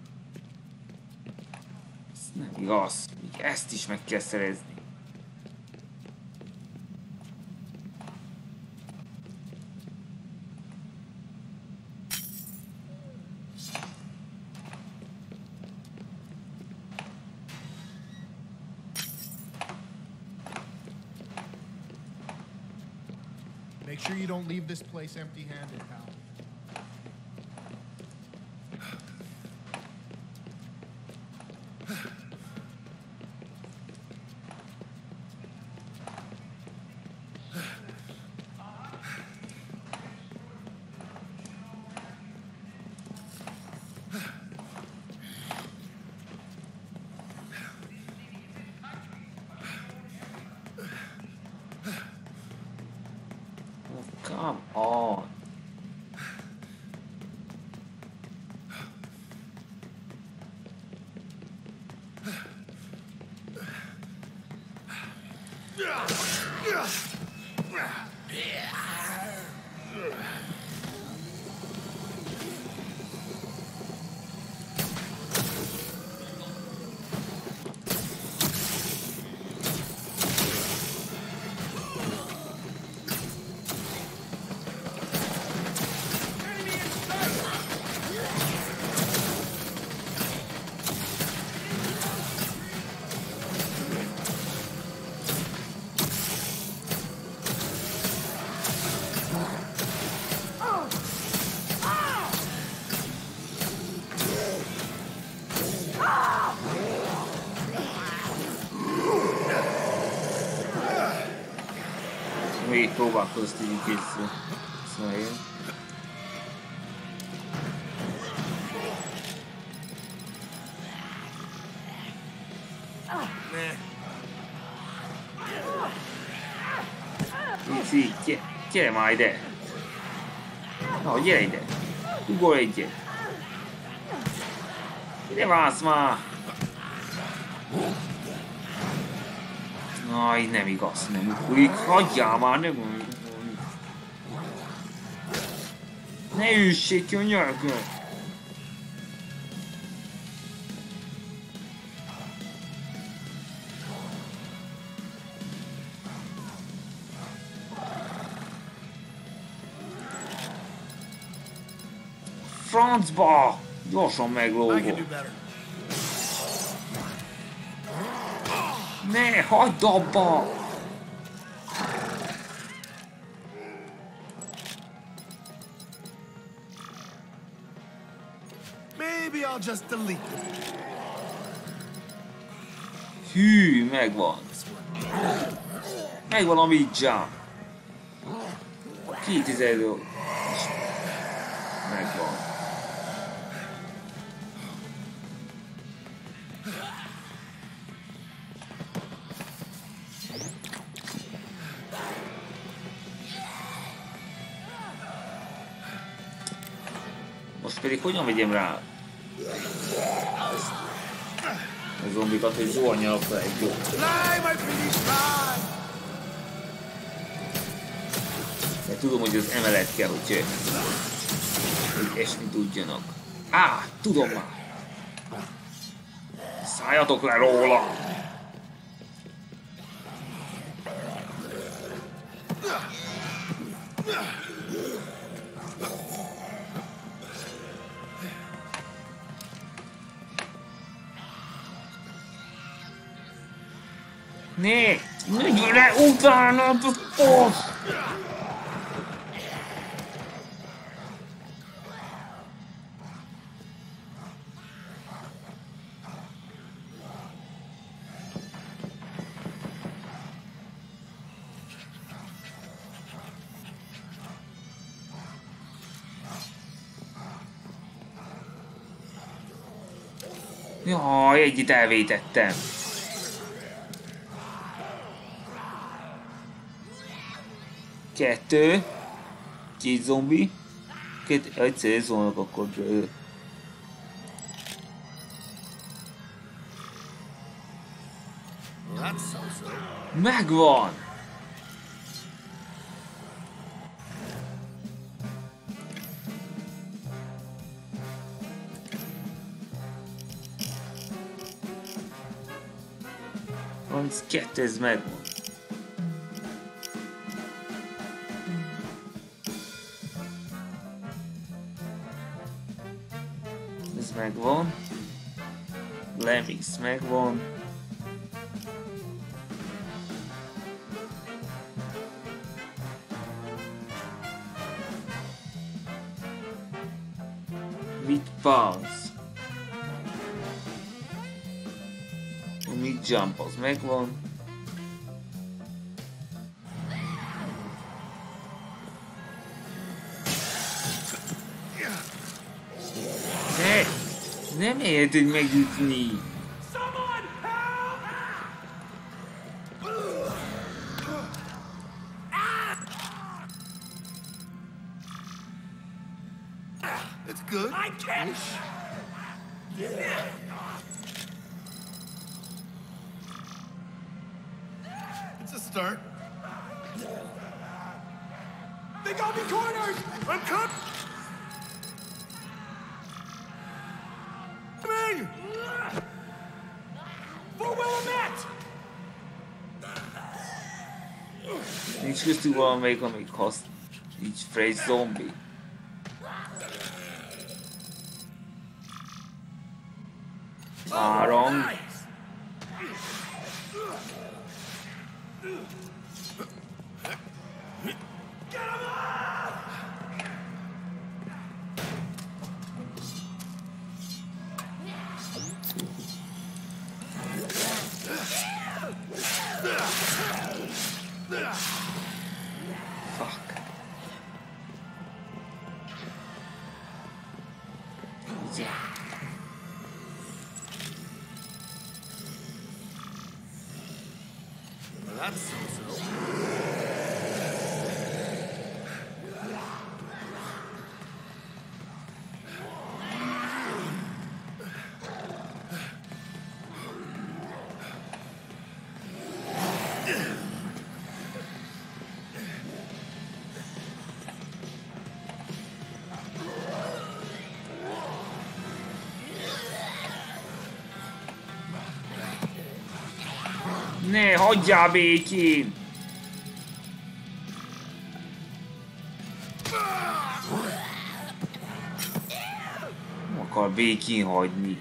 Ez nem igaz, még ezt is meg kell szerezni. Make sure you don't leave this place empty-handed, pal. Come on. próbálkozz, tegyük észre. Szóval én. Cici, gyere, gyere már ide! Na, gyere ide! Ugorj egyet! Ide válsz már! Aj, nem igaz, nem ugrik. Hagyjál már, nem ugrik. Ne üssék ki a nyelvön! Francba! Gyorsan meglógok. Ne, hagyd abba! Maybe I'll just delete it. Hű, megvan. Megvan a midzsám. kétezer-ről. Megvan. Most pedig hogyan vegyem rá a zombikat, hogy zuhanjanak fel egy jó. De tudom, hogy az emelet kell, hogy, hogy esni tudjanak. Á, tudom már! Szálljatok le róla! Ne! Ne gyere utána, az osz! Jaj, egyet elvétettem. Kettő. Két zombi. Két, egyszer szólnak akkor. Megvan! harminckettő, ez megvan. Ez megvan. Lemmings megvan. With bounce. A mid jump az megvan. Ne! Nem érted megütni! It's good. I can't. It's a start. They got me cornered. I'm cut. Coming. For Willamette. Nincs köztük valamelyik, amelyik hasz... így phrase zombie. Három. Geci. That's so-so. Ne, hagyjál békén! Nem akar békén hagyni.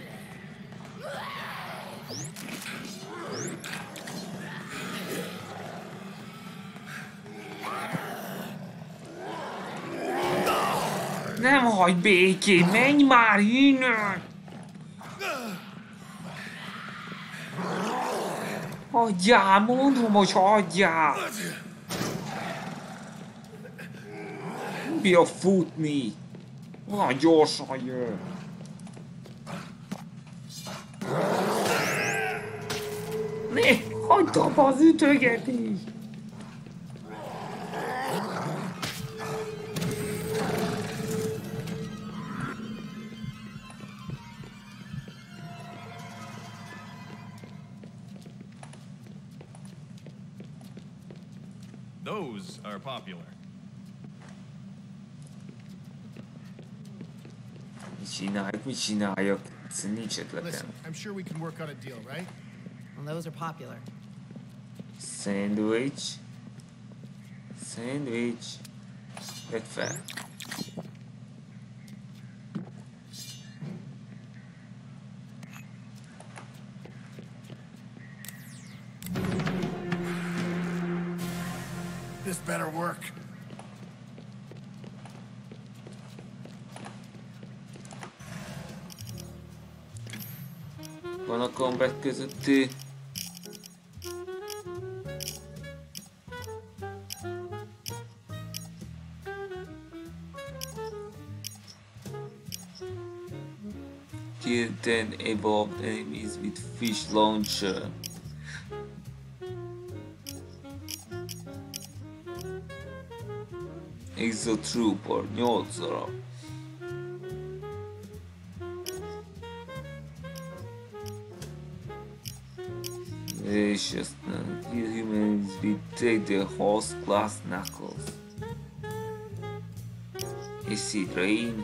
Nem hagy békén, menj már innen! Hagyjál, mondom, hogy hagyjál! Nem bír futni! Olyan gyorsan jön! Ne, hagyd abba az ütögetést! Those are popular. Mit csináljuk, mit csináljak? Egyszerűen nincs ötletem. Listen, I'm sure we can work out a deal, right? Well, those are popular. Sandwich. Sandwich. Vedd fel. This better work. Van a combat közötti. Kill ten evolved enemies with fish launcher. Exotrooper, nyolc darab. És aztán kill humans with take the horse class knuckles. Acid rain.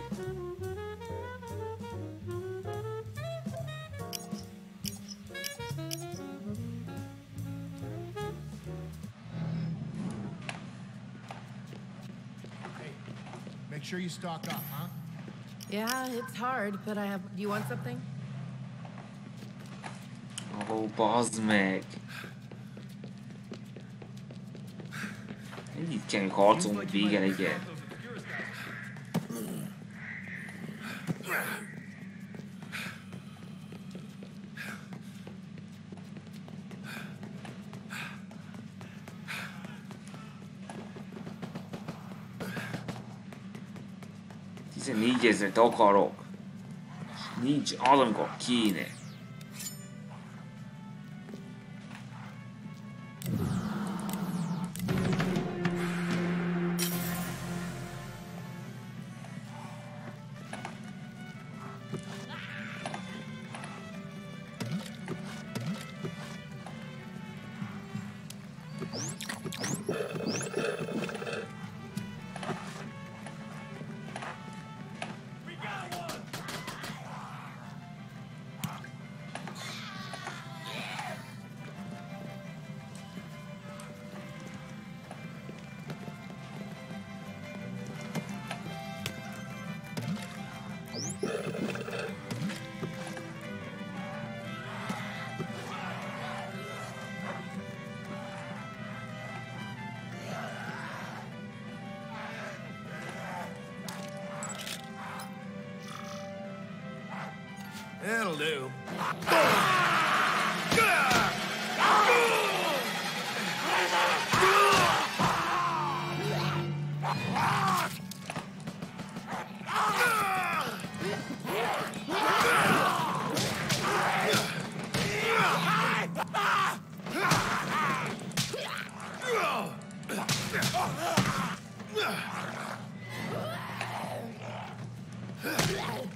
Make sure you stock up, huh? Yeah, it's hard, but I have. Do you want something? Ó, bazd meg! Ennyit kell harcolni, vége legyen. tizennégyezret akarok. Nincs az, amikor kéne. That'll do.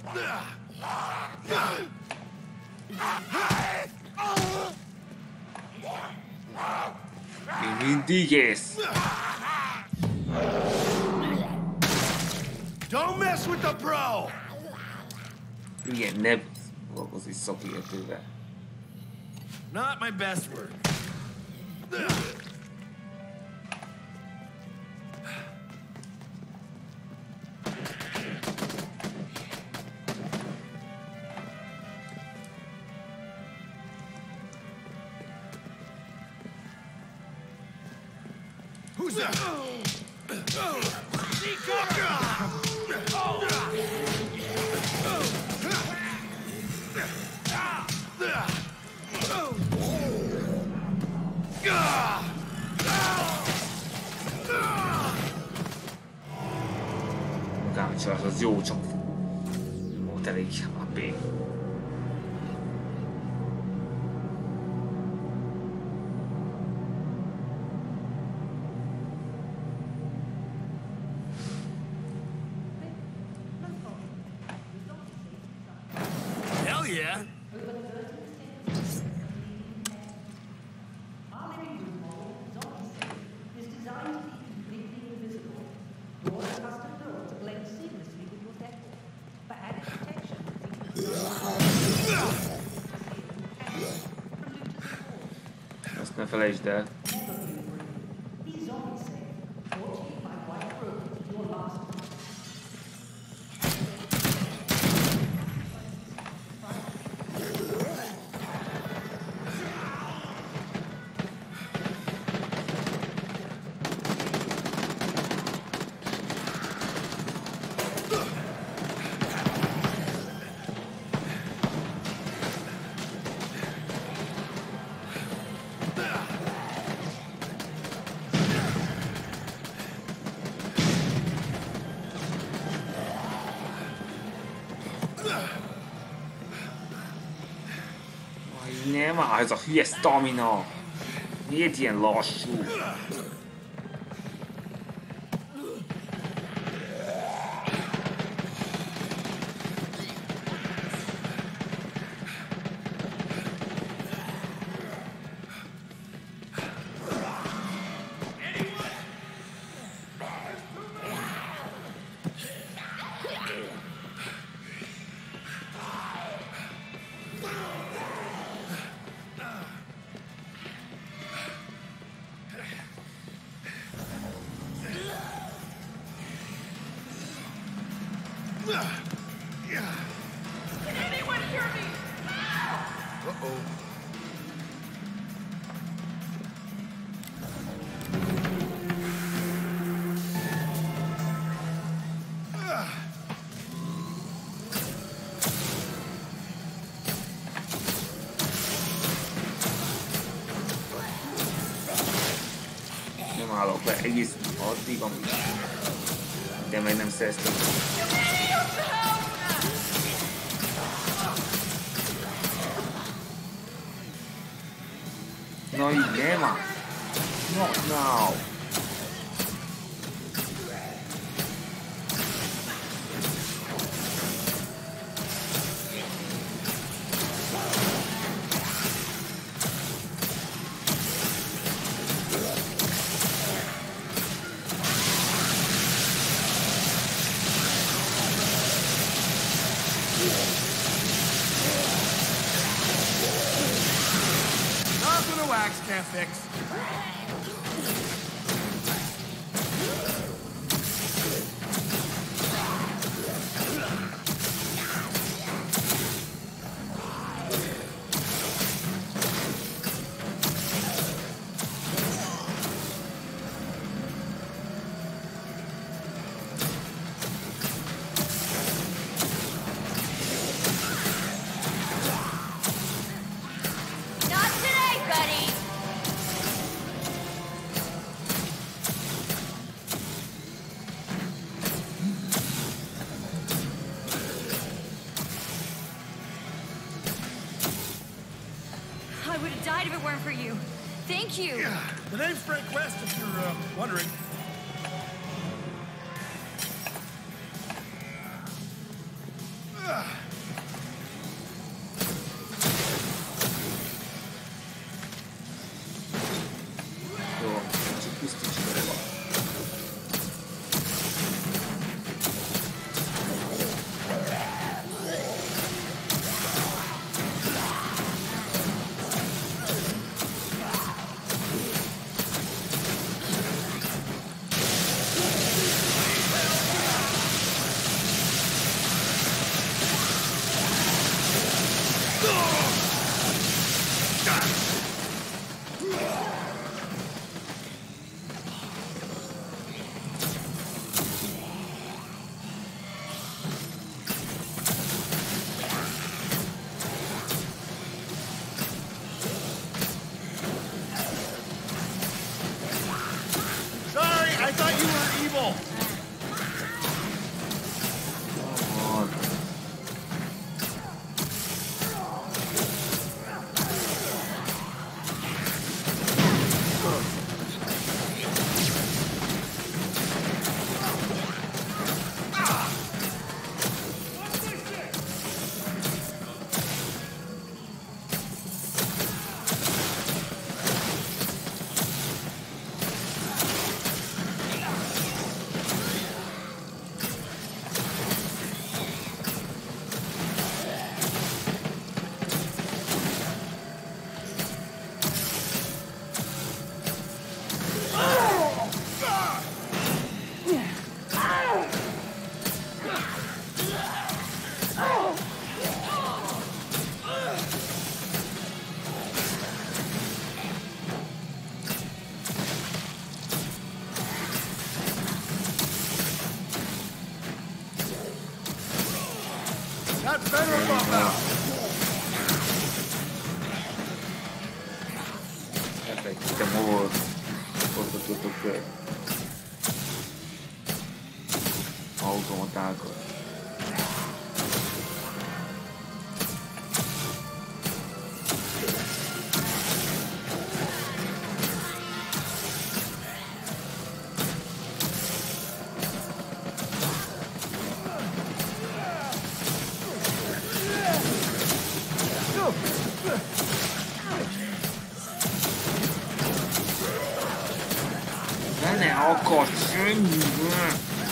Még mindig ész. Don't mess with the pro! Igen, ne dolgozni szakértővel. Not my best work. Who's that? Gámcsolás az jó, csak volt elég á pé. Hell yeah! Azt ne felejtsd el. Nem áll ez a hülye stamina! Miért ilyen lassú? Can anyone hear me? Uh-oh. Nem állok be egész addig, amíg... De meg nem szereztem. No, így nem áll. Not now. Nothing a wax can't fix. Not today, buddy. I would have died if it weren't for you. Thank you. The name's Frank West, if you're uh, wondering. Ugh. That better pop out. Elfelejtettem, hol forgatottuk automatákat. Ne akadj semmibe!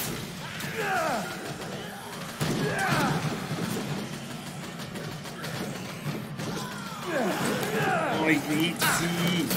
Oj, Vici!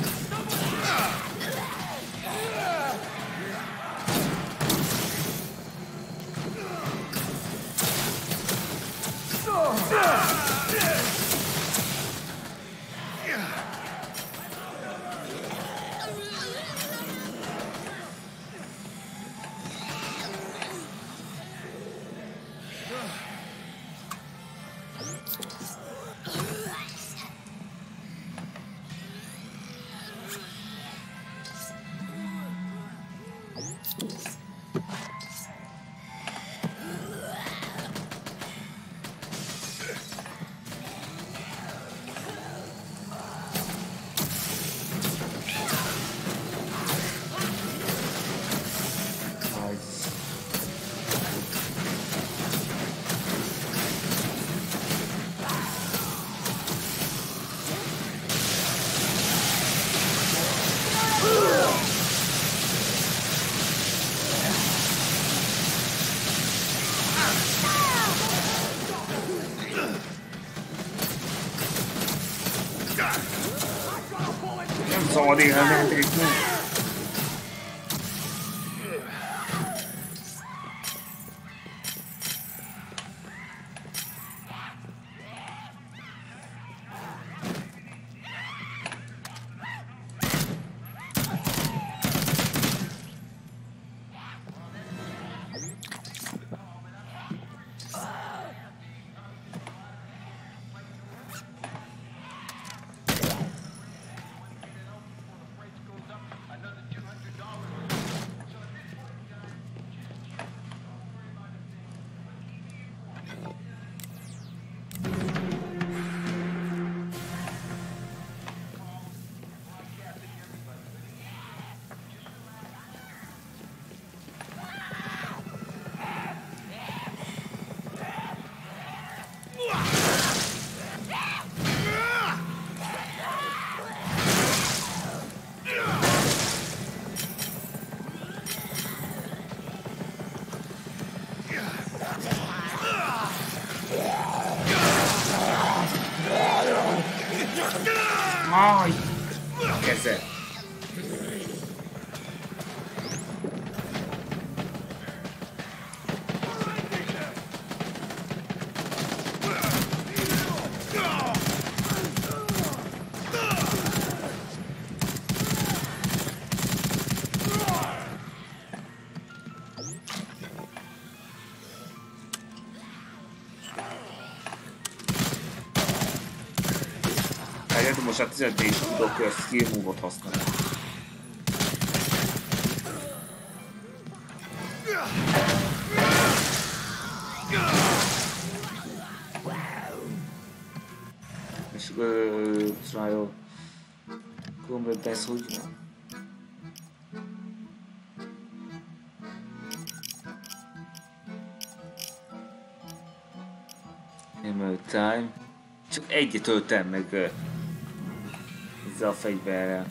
Nem szabad élni. Aj! Keze! Most a tizednél is tudok skill move-ot használni. És trial combat, ez hogy van? Ammo time. Csak egyet töltem meg ezzel a fegyverrel.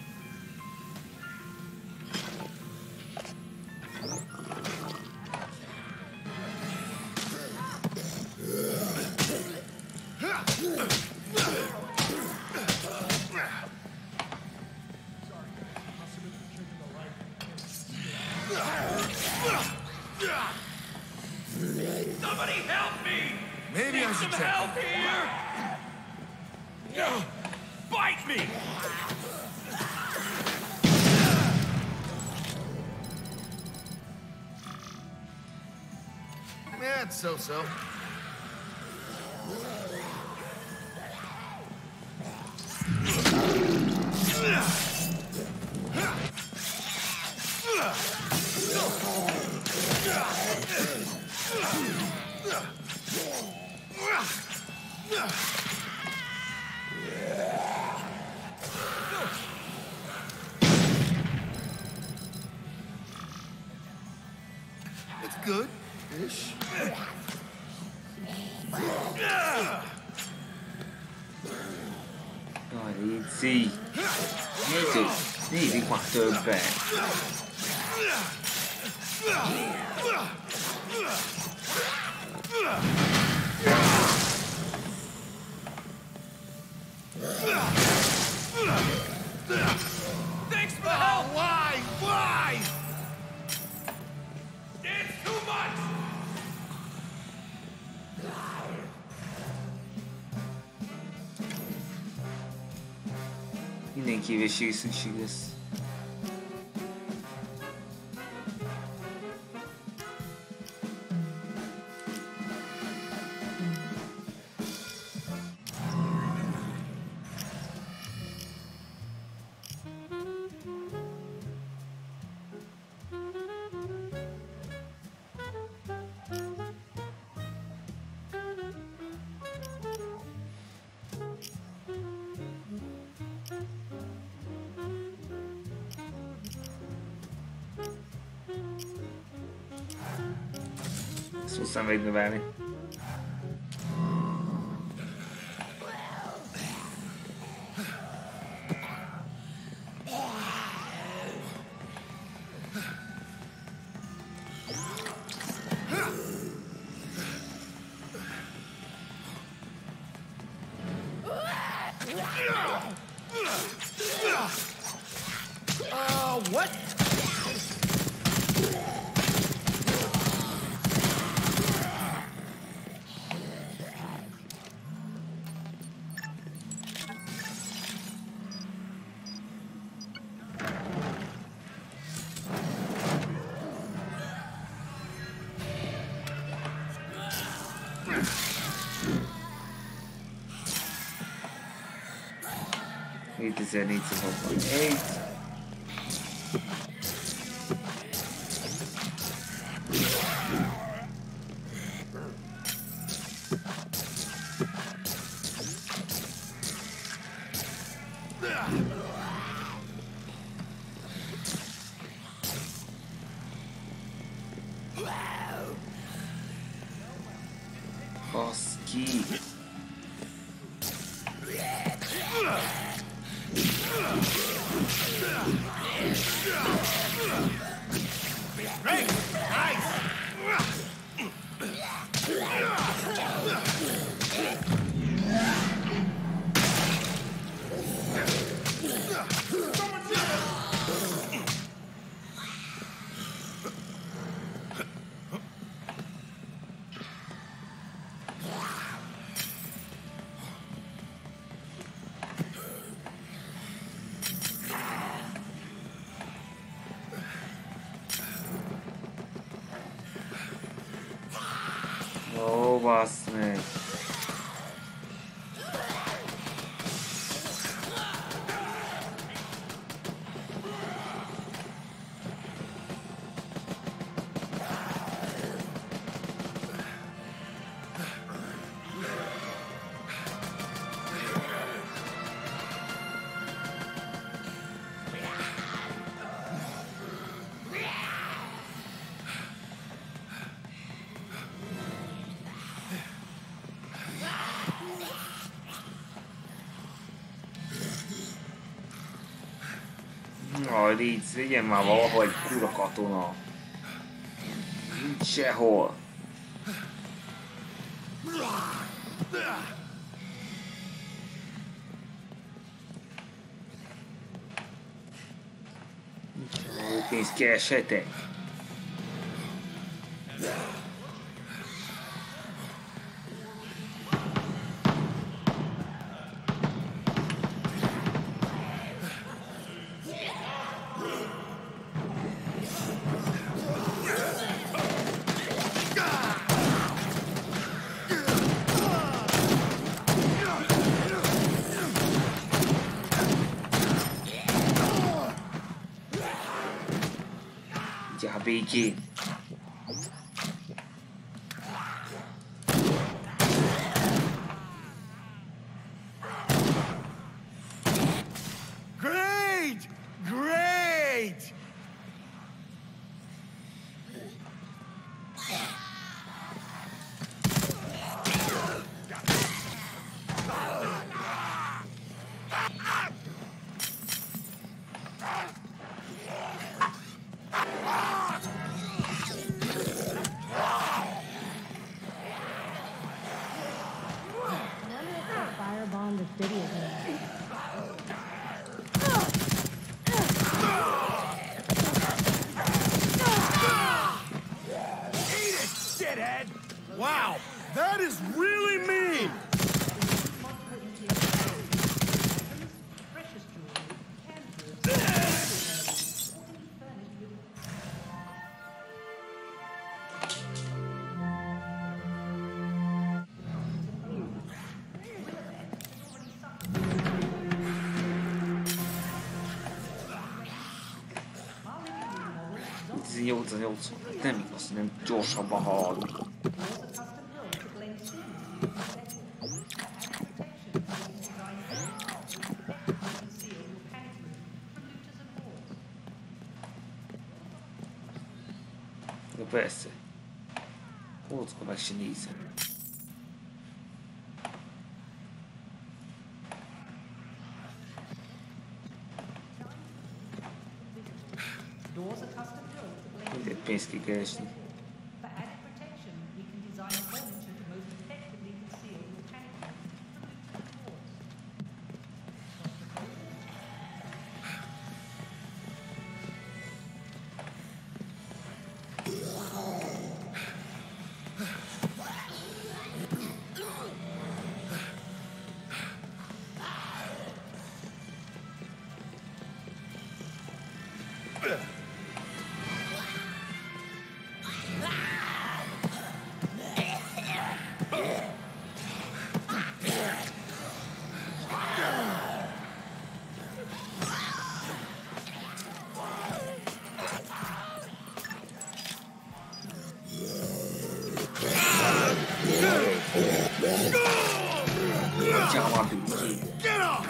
Somebody help me! Maybe I should check. Help here! Bite me! Yeah, it's so-so. It's good-ish. Jaj, Léci! Nézzük! Nézzük már többet! Thanks for the help! Why? Why? It's too much! Mindenkivel szükség lesz. Szóval megnövelni. Uh, what? hétezer-négyszázhatvannégy. Baszki! Great! Nice! Ó, bassz meg! Jaj, légy, legyen már valahogy kura katona. Nincs sehol. Jó pénzt kereshetek. békén. Great! Great! Firebomb the city again. Eat it, shithead! Wow, that is really mean! tizennyolc, nem igaz, nem gyorsabban haladunk. De persze. Kocka meg se nézem. Mindegy pénzt ki keresni. Get off!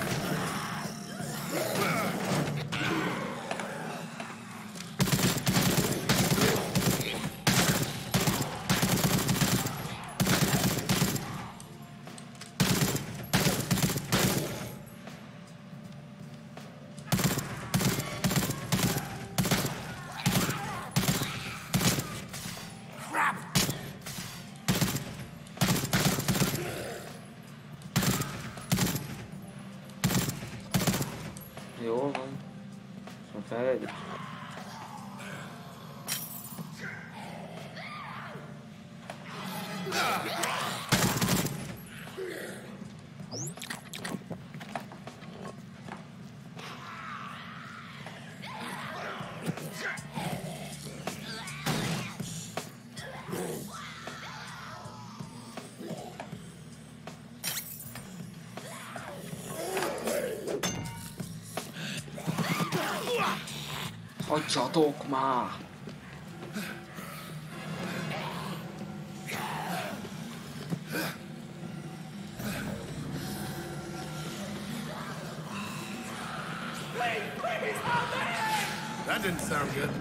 Jól van. Most felvegyük. Hagyjatok már! That didn't sound good.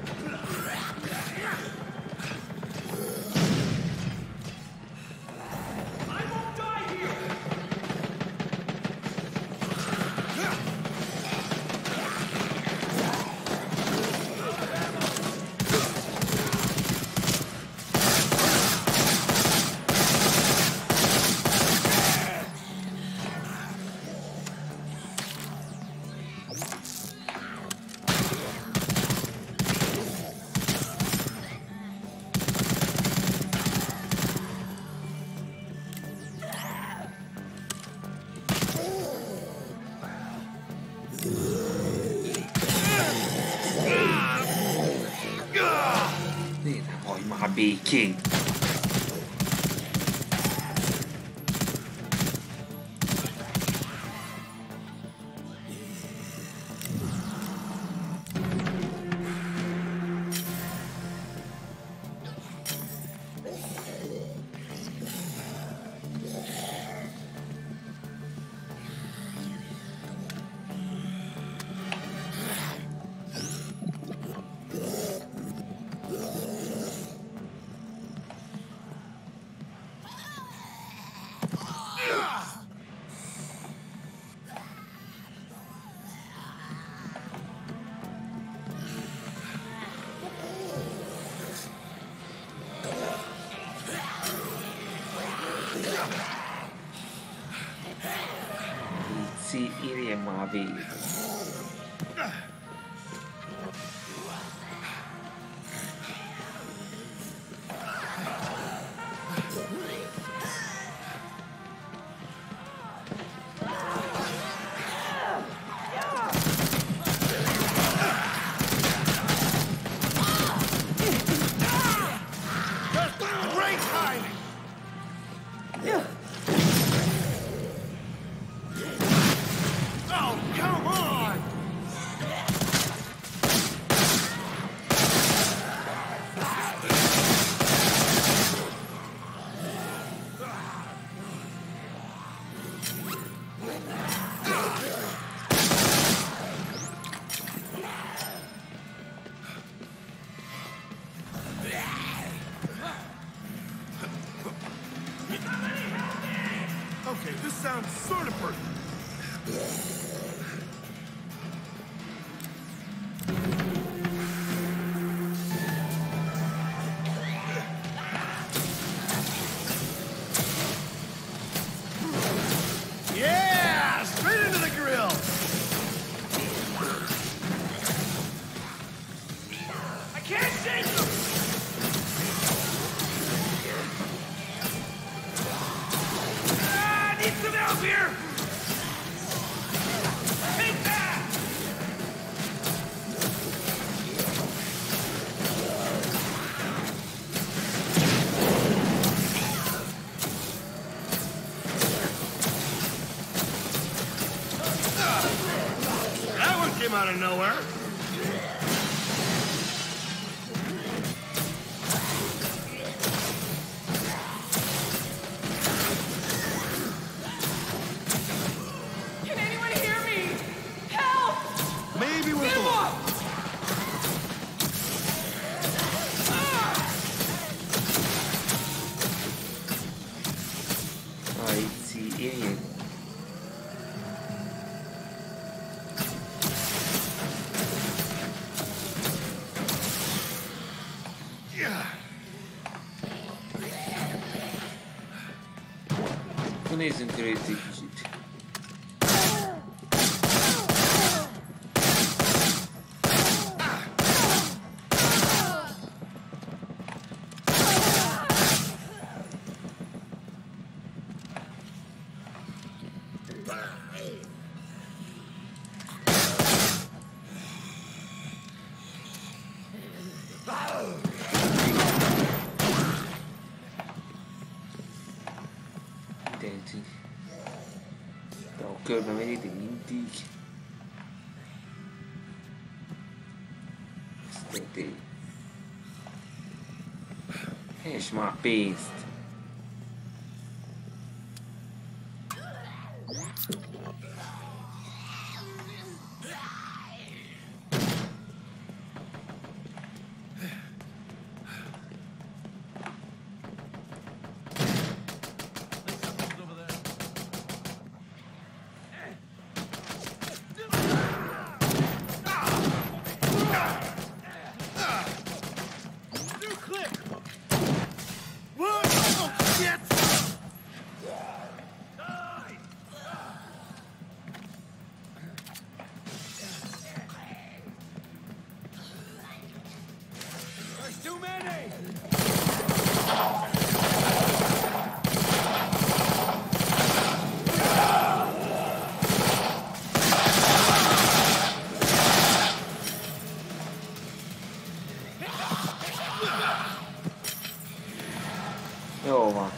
Békén. Léci, érjen már végig. Okay, this sounds sort of perfect. Yeah! Straight into the grill! I can't shake them! Ah, I need some help here! Take that! That one came out of nowhere. Can anyone hear me? Help! Maybe we'll Give go. up! Léci, érjen. Akkor nézzünk körül itt egy kicsit. Mindegy. De a körbe megy de mindig. Ezt tették. És már pénzt. New clip! Whoa! Oh, shit! There's too many! Jó van.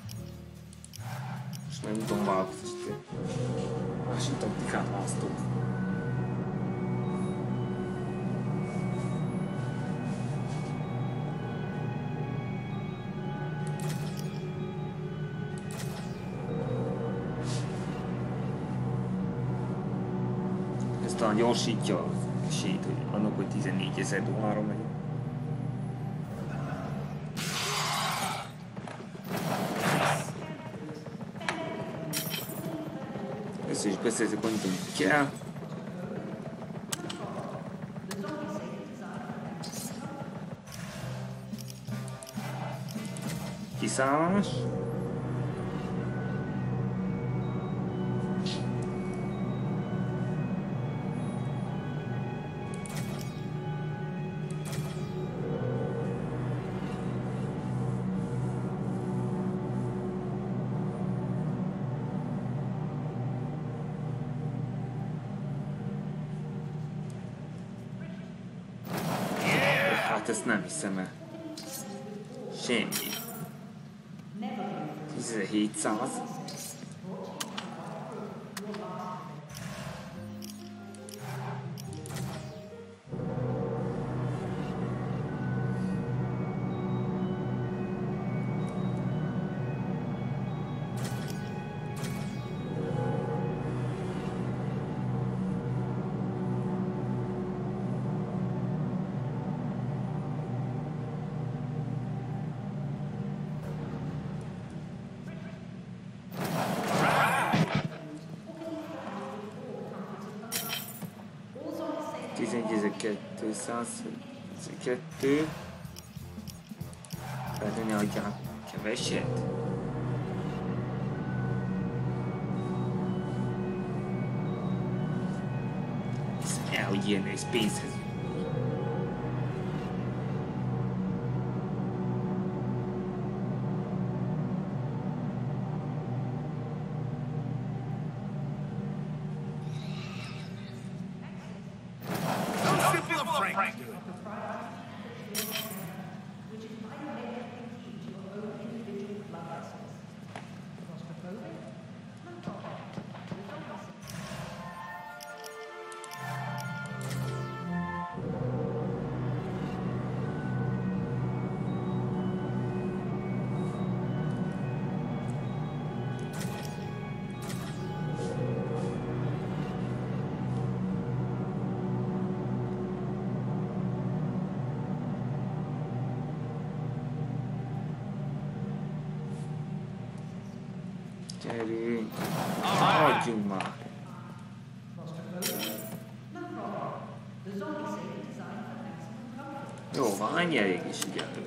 Most nem tudom változtatni. Másik taktikát választok. Ez talán gyorsítja az esélyt, hogy annak, hogy tizennégyezer dollárra megy. Össze is beszéltek annyit, hogy kell. Kiszállás. Hát ezt nem hiszem el. Semmi. tízezer-hétszáz. tizenegyezer-kétszázkettő. Pedig ne adják keveset. Ez elhogy ilyen egész pénzhez. Gyerünk! Hagyjunk már! Jó van, annyi elég is ügyelő.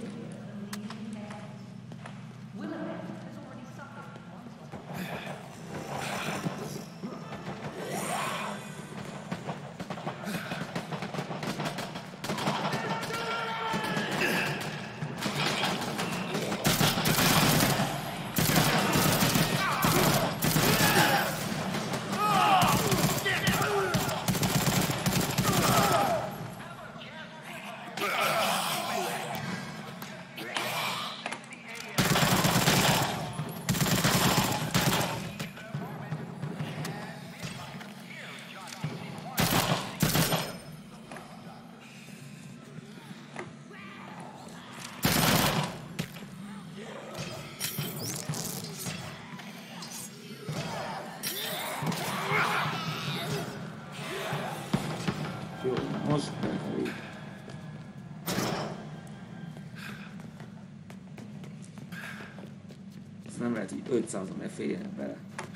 Nem lehet, hogy ötszázon ne férjenek bele.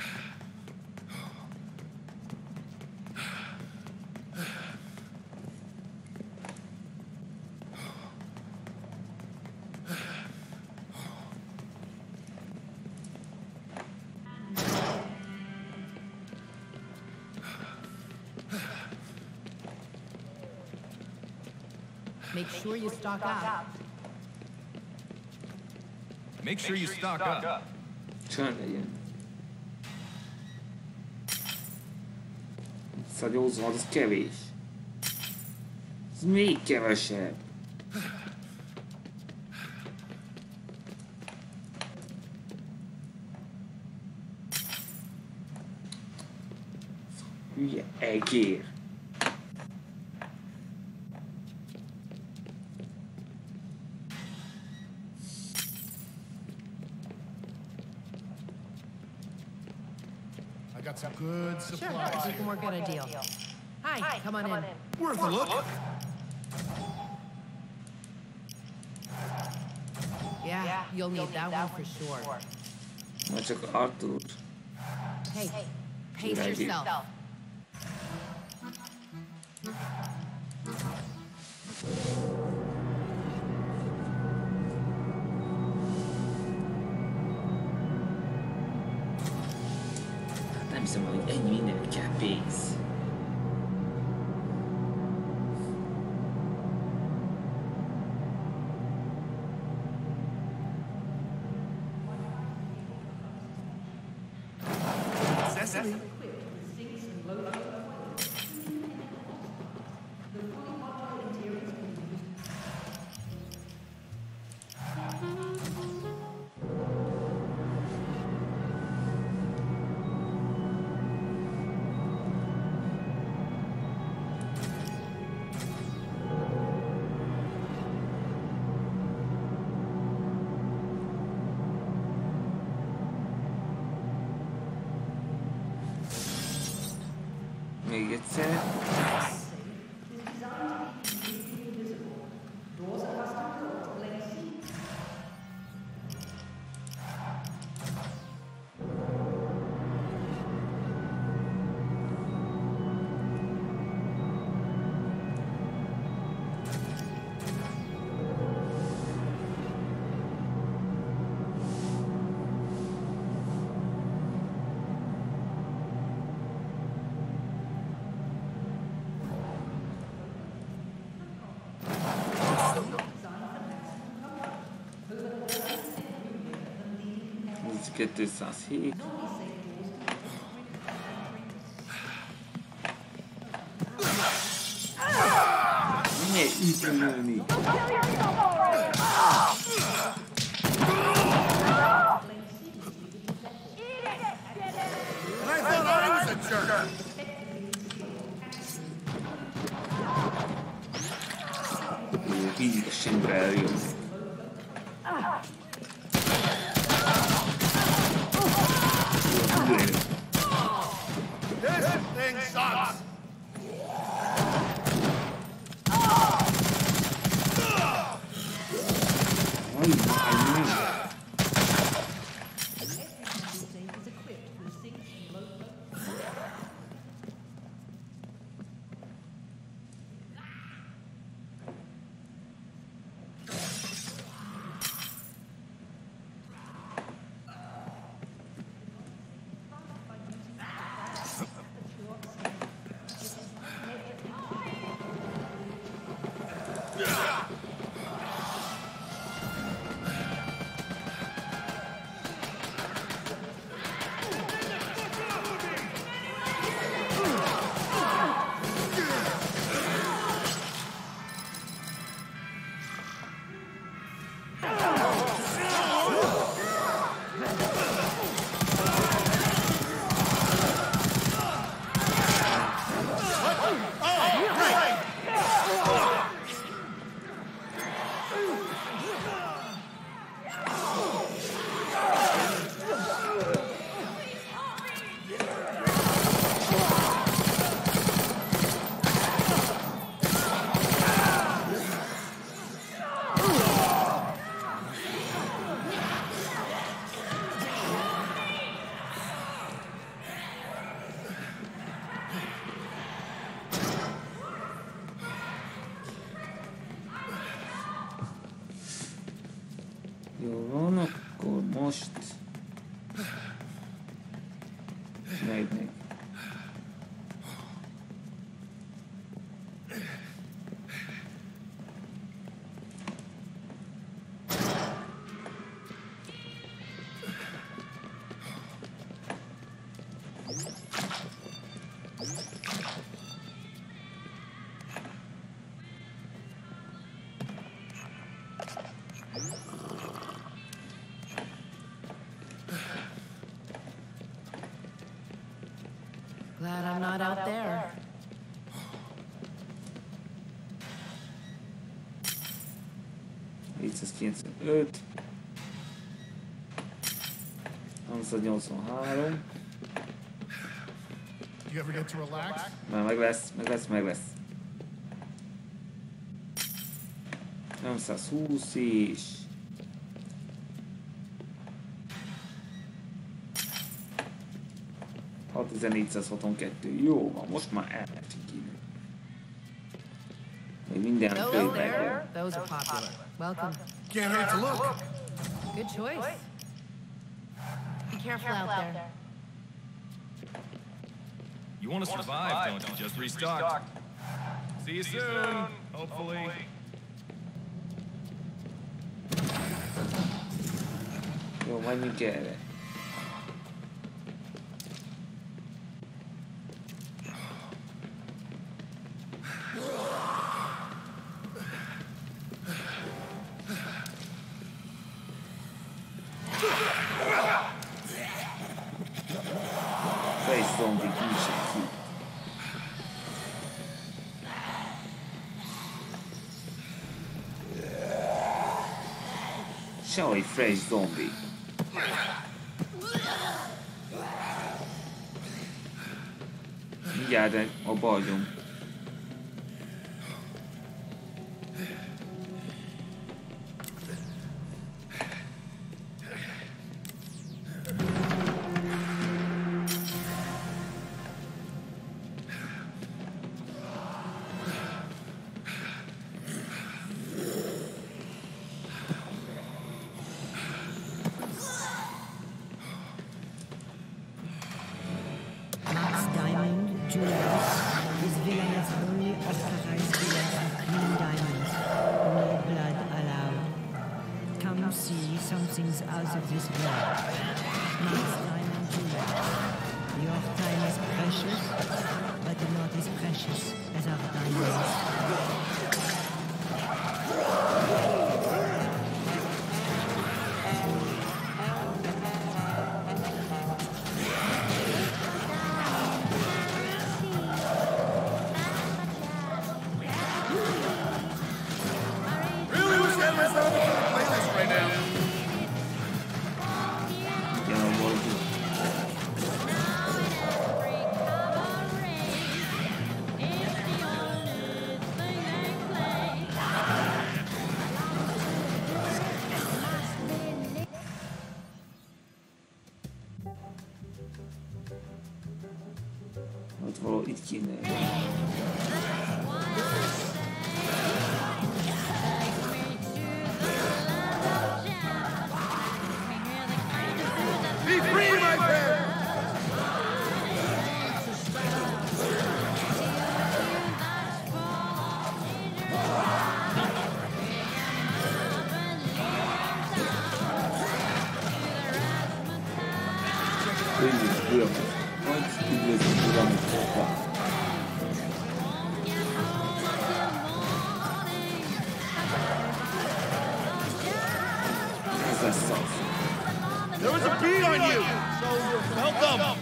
Make sure you stock up. Make sure you stock up. Csönd legyen. száznyolcvan, az kevés. Ez még kevesebb. Hülye egér. Got some good supplies. Sure, we can work out a deal. Hi, Hi come, on, come in. on in. Worth a look. Yeah, yeah you'll need, you'll that, need that one for sure. Na csak Arthur. Hey, pace yourself. Nem hiszem, hogy ennyi mindenki kell pénz. Sesame. egyszer. kétszázhét. Miért így kell lőni? I thought I was a jerk. Így sembre eljön. This thing sucks. Jó van, akkor most megy meg. Glad I'm not out there. hétszázkilencvenöt. háromszáznyolcvanhárom. You ever get to relax? Már meg lesz, meg lesz, meg lesz. háromszázhúsz és... hatezer-négyszázhatvankettő. Jó van, most már elmehetünk innen. Még minden Those fő there, those are popular. Welcome. Can't hurt to look. Good choice. Be careful out there. You want to survive, don't you? Just restock. See you soon, hopefully. Jó, menjünk erre. Face zombie kiesik ki. Showy fresh zombie. Mindjárt, de abba hagyom. Something's out of this world. Max Diamond Jewelers. Your time is precious, but not as precious as our diamonds. Really wish I had myself a playlist right now. Ott való itt kéne. Be free, my friend! Üdvözlünk, uram! Majd üdvözlünk, uram, hoppá! Ez lesz az. There was a beat on you, so welcome.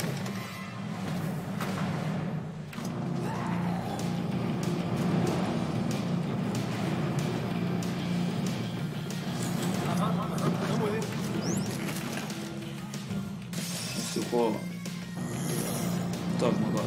Most hol van? Mutasd magad.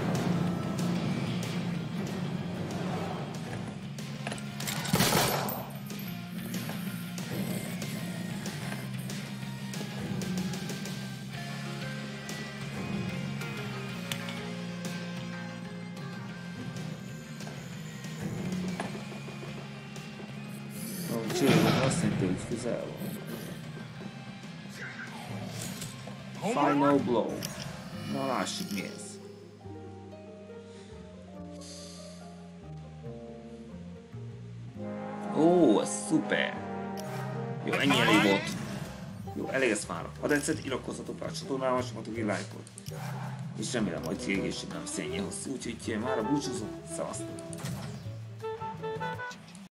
Csőrök azt mondta, hogy közel van. Final blow. Na lássuk mi ez. Ó, ez szuper. Jó, ennyi elég volt. Jó, elég ez már. Ha tetszett, iratkozzatok rá a csatornára, nyomjatok egy lájkot. És remélem, hogy kiegészség nem szennyi hosszú, úgyhogy már a búcsúzó. Szevasztok!